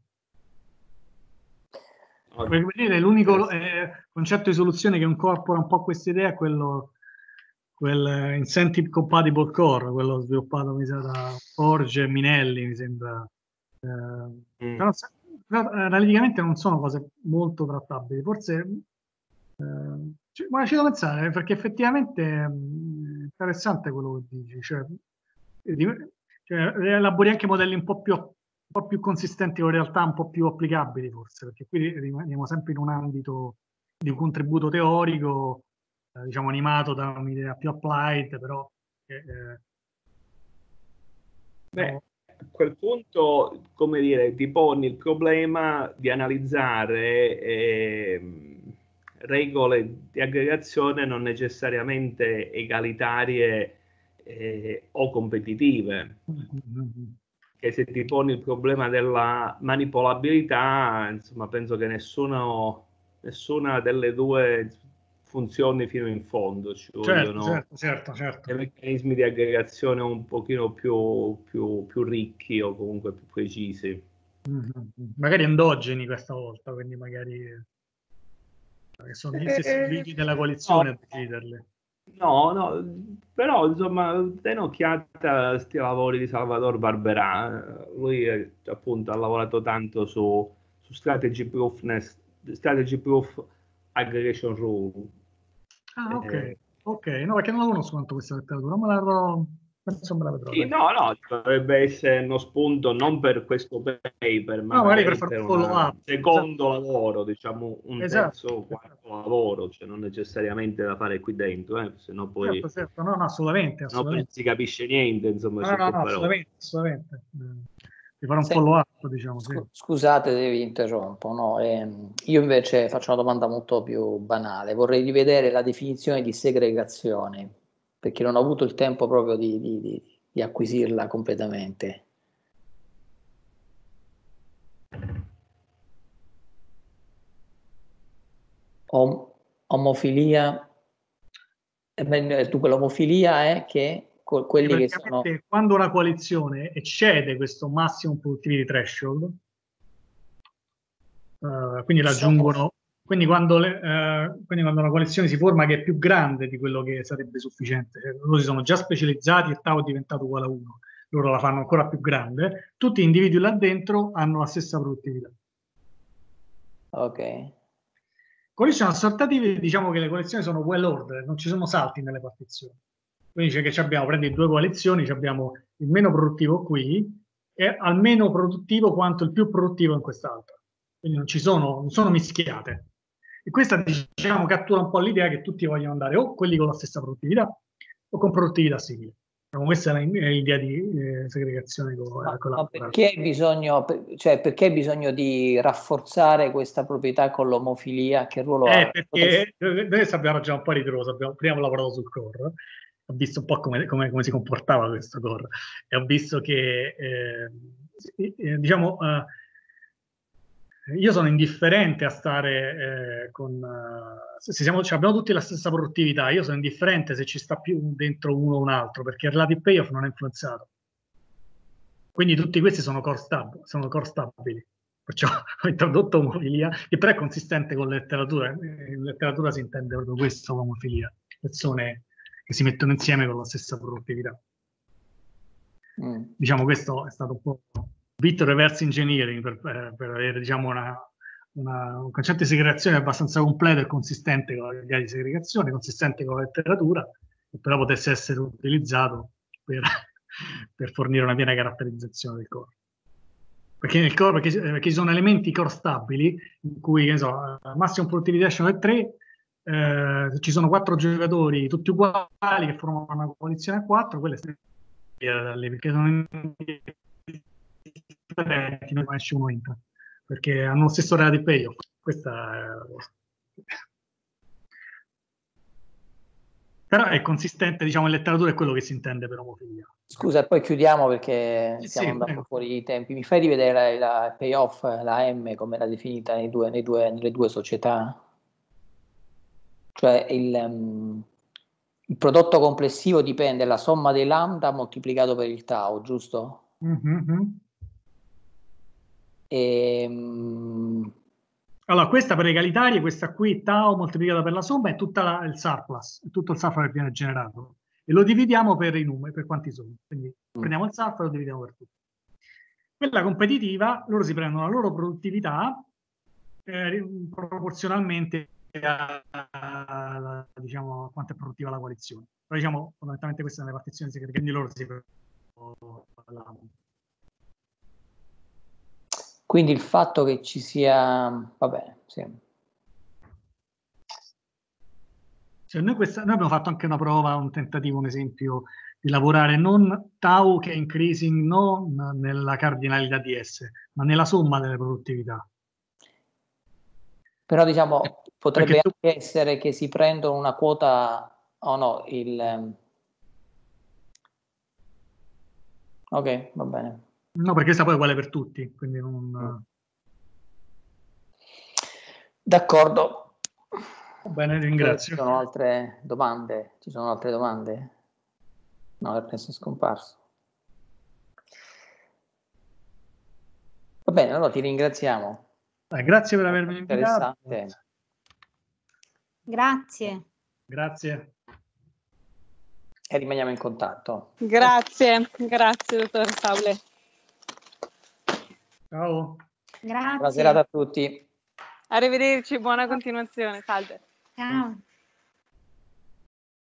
Oh, Come dire, l'unico eh, concetto di soluzione che incorpora un po' questa idea è quello, quel eh, Incentive Compatible Core, quello sviluppato mi sa, da Forge e Minelli, mi sembra. Eh, mm. però, però, eh, analiticamente non sono cose molto trattabili. Forse, eh, ci, ma ci devo pensare, perché effettivamente mh, è interessante quello che dici. Cioè, eh, di- cioè, elabori anche modelli un po' più un po' più consistenti con realtà un po' più applicabili forse, perché qui rimaniamo sempre in un ambito di un contributo teorico, eh, diciamo animato da un'idea più applied, però eh, eh, Beh, diciamo, a quel punto, come dire, ti poni il problema di analizzare ehm, regole di aggregazione non necessariamente egalitarie eh, o competitive. Che se ti poni il problema della manipolabilità, insomma, penso che nessuno, nessuna delle due funzioni fino in fondo, ci certo, vogliono certo, certo, certo. dei meccanismi di aggregazione un pochino più, più, più ricchi o comunque più precisi. Mm-hmm. Magari endogeni questa volta, quindi magari che sono gli stessi Eh, individui della coalizione no. a deciderle. No, no, però insomma, dai un'occhiata a sti lavori di Salvador Barberà. Lui eh, appunto ha lavorato tanto su, su strategy proofness, strategy proof aggregation rule. Ah, ok, Eh, ok. No, perché non la conosco quanto questa letteratura, ma la avrò... penso me la vedrò. sì, Dai. no, no, dovrebbe essere uno spunto non per questo paper, ma No, magari per magari fare per un un follow-up. secondo lavoro, diciamo un terzo o Esatto, esatto. quarto lavoro, cioè non necessariamente da fare qui dentro, eh, se no poi, Certo, certo. No, no, assolutamente, no, poi non assolutamente. si capisce niente, insomma, No, no, certe no, parole. assolutamente, assolutamente. Mm. Di fare un Senti, follow-up, diciamo, sì. scu- scusate se vi interrompo, no? Ehm, io invece faccio una domanda molto più banale. Vorrei rivedere la definizione di segregazione, perché non ho avuto il tempo proprio di, di- di- di acquisirla completamente. Om- omofilia, eh, beh, dunque l'omofilia è che co- Sì, quelli che sono... praticamente quando una coalizione eccede questo massimo productivity threshold, eh, quindi sono raggiungono, quindi quando, le- eh, quindi quando una coalizione si forma che è più grande di quello che sarebbe sufficiente, cioè, loro si sono già specializzati e Tau è diventato uguale a uno, loro la fanno ancora più grande, tutti gli individui là dentro hanno la stessa produttività. ok. Collection assortative, diciamo che le collezioni sono well ordered, non ci sono salti nelle partizioni. Quindi c'è che abbiamo, prendi due coalizioni, abbiamo il meno produttivo qui e almeno produttivo quanto il più produttivo in quest'altra. Quindi non ci sono, non sono mischiate. E questa, diciamo, cattura un po' l'idea che tutti vogliono andare o quelli con la stessa produttività o con produttività simile. Diciamo, questa è l'idea di eh, segregazione con, Ma, con ma la... perché hai bisogno, per- cioè perché hai bisogno di rafforzare questa proprietà con l'omofilia? Che ruolo Eh, ha? Potresti- perché noi sappiamo già un po' a ritroso, abbiamo, prima ho lavorato sul core, ho visto un po' come, come- come si comportava questo core e ho visto che, eh, eh, diciamo, eh, io sono indifferente a stare eh, con... eh, se siamo, cioè abbiamo tutti la stessa produttività, io sono indifferente se ci sta più dentro uno o un altro, perché il relative payoff non è influenzato. Quindi tutti questi sono core, stab, sono core stabili. Perciò ho introdotto omofilia, che però è consistente con la letteratura. In letteratura si intende proprio questo, omofilia. Persone che si mettono insieme con la stessa produttività. Mm. Diciamo, questo è stato un po' bit reverse engineering per, per, per avere, diciamo, una, una, un concetto di segregazione abbastanza completo e consistente con la idea di segregazione, consistente con la letteratura, che però potesse essere utilizzato per, per fornire una piena caratterizzazione del core. Perché nel core, perché, perché ci sono elementi core stabili, in cui, che ne so, massimo productivity è tre, eh, ci sono quattro giocatori tutti uguali che formano una coalizione a quattro, quelle perché sono differenti, non esce uno entra, perché hanno lo stesso relative payoff. Questa è la cosa. Però è consistente, diciamo, in letteratura è quello che si intende per omofilia. Scusa, e poi chiudiamo perché Sì, stiamo sì, andando prego. fuori i tempi. Mi fai rivedere la, la payoff, la M, come era definita nei due, nei due, nelle due società? Cioè il, um, il prodotto complessivo dipende dalla somma dei lambda moltiplicato per il tau, giusto? Mm-hmm. E, um, Allora, questa per egalitarie, questa qui, tau moltiplicata per la somma, è tutto il surplus, è tutto il surplus che viene generato. E lo dividiamo per i numeri, per quanti sono. Quindi prendiamo il surplus e lo dividiamo per tutti. Quella competitiva, loro si prendono la loro produttività eh, proporzionalmente a, a, diciamo, a quanto è produttiva la coalizione. Però diciamo, fondamentalmente queste sono le partizioni segrete, quindi loro si prendono la... quindi il fatto che ci sia, vabbè, sì. Cioè noi, questa, noi abbiamo fatto anche una prova, un tentativo, un esempio di lavorare non tau che è increasing non nella cardinalità di S, ma nella somma delle produttività. Però diciamo potrebbe Tu... anche essere che si prendono una quota o oh no, il... Ok, va bene. No, perché questa poi è uguale per tutti, quindi non... Mm. D'accordo. Bene, ringrazio. Ci sono altre domande? Ci sono altre domande? No, Ernesto è scomparso. Va bene, allora ti ringraziamo. Eh, grazie per avermi invitato. Interessante. Grazie. Grazie. E rimaniamo in contatto. Grazie, grazie dottor Saule. Ciao. Grazie. Buona serata a tutti. Arrivederci, buona continuazione, salve. Ciao.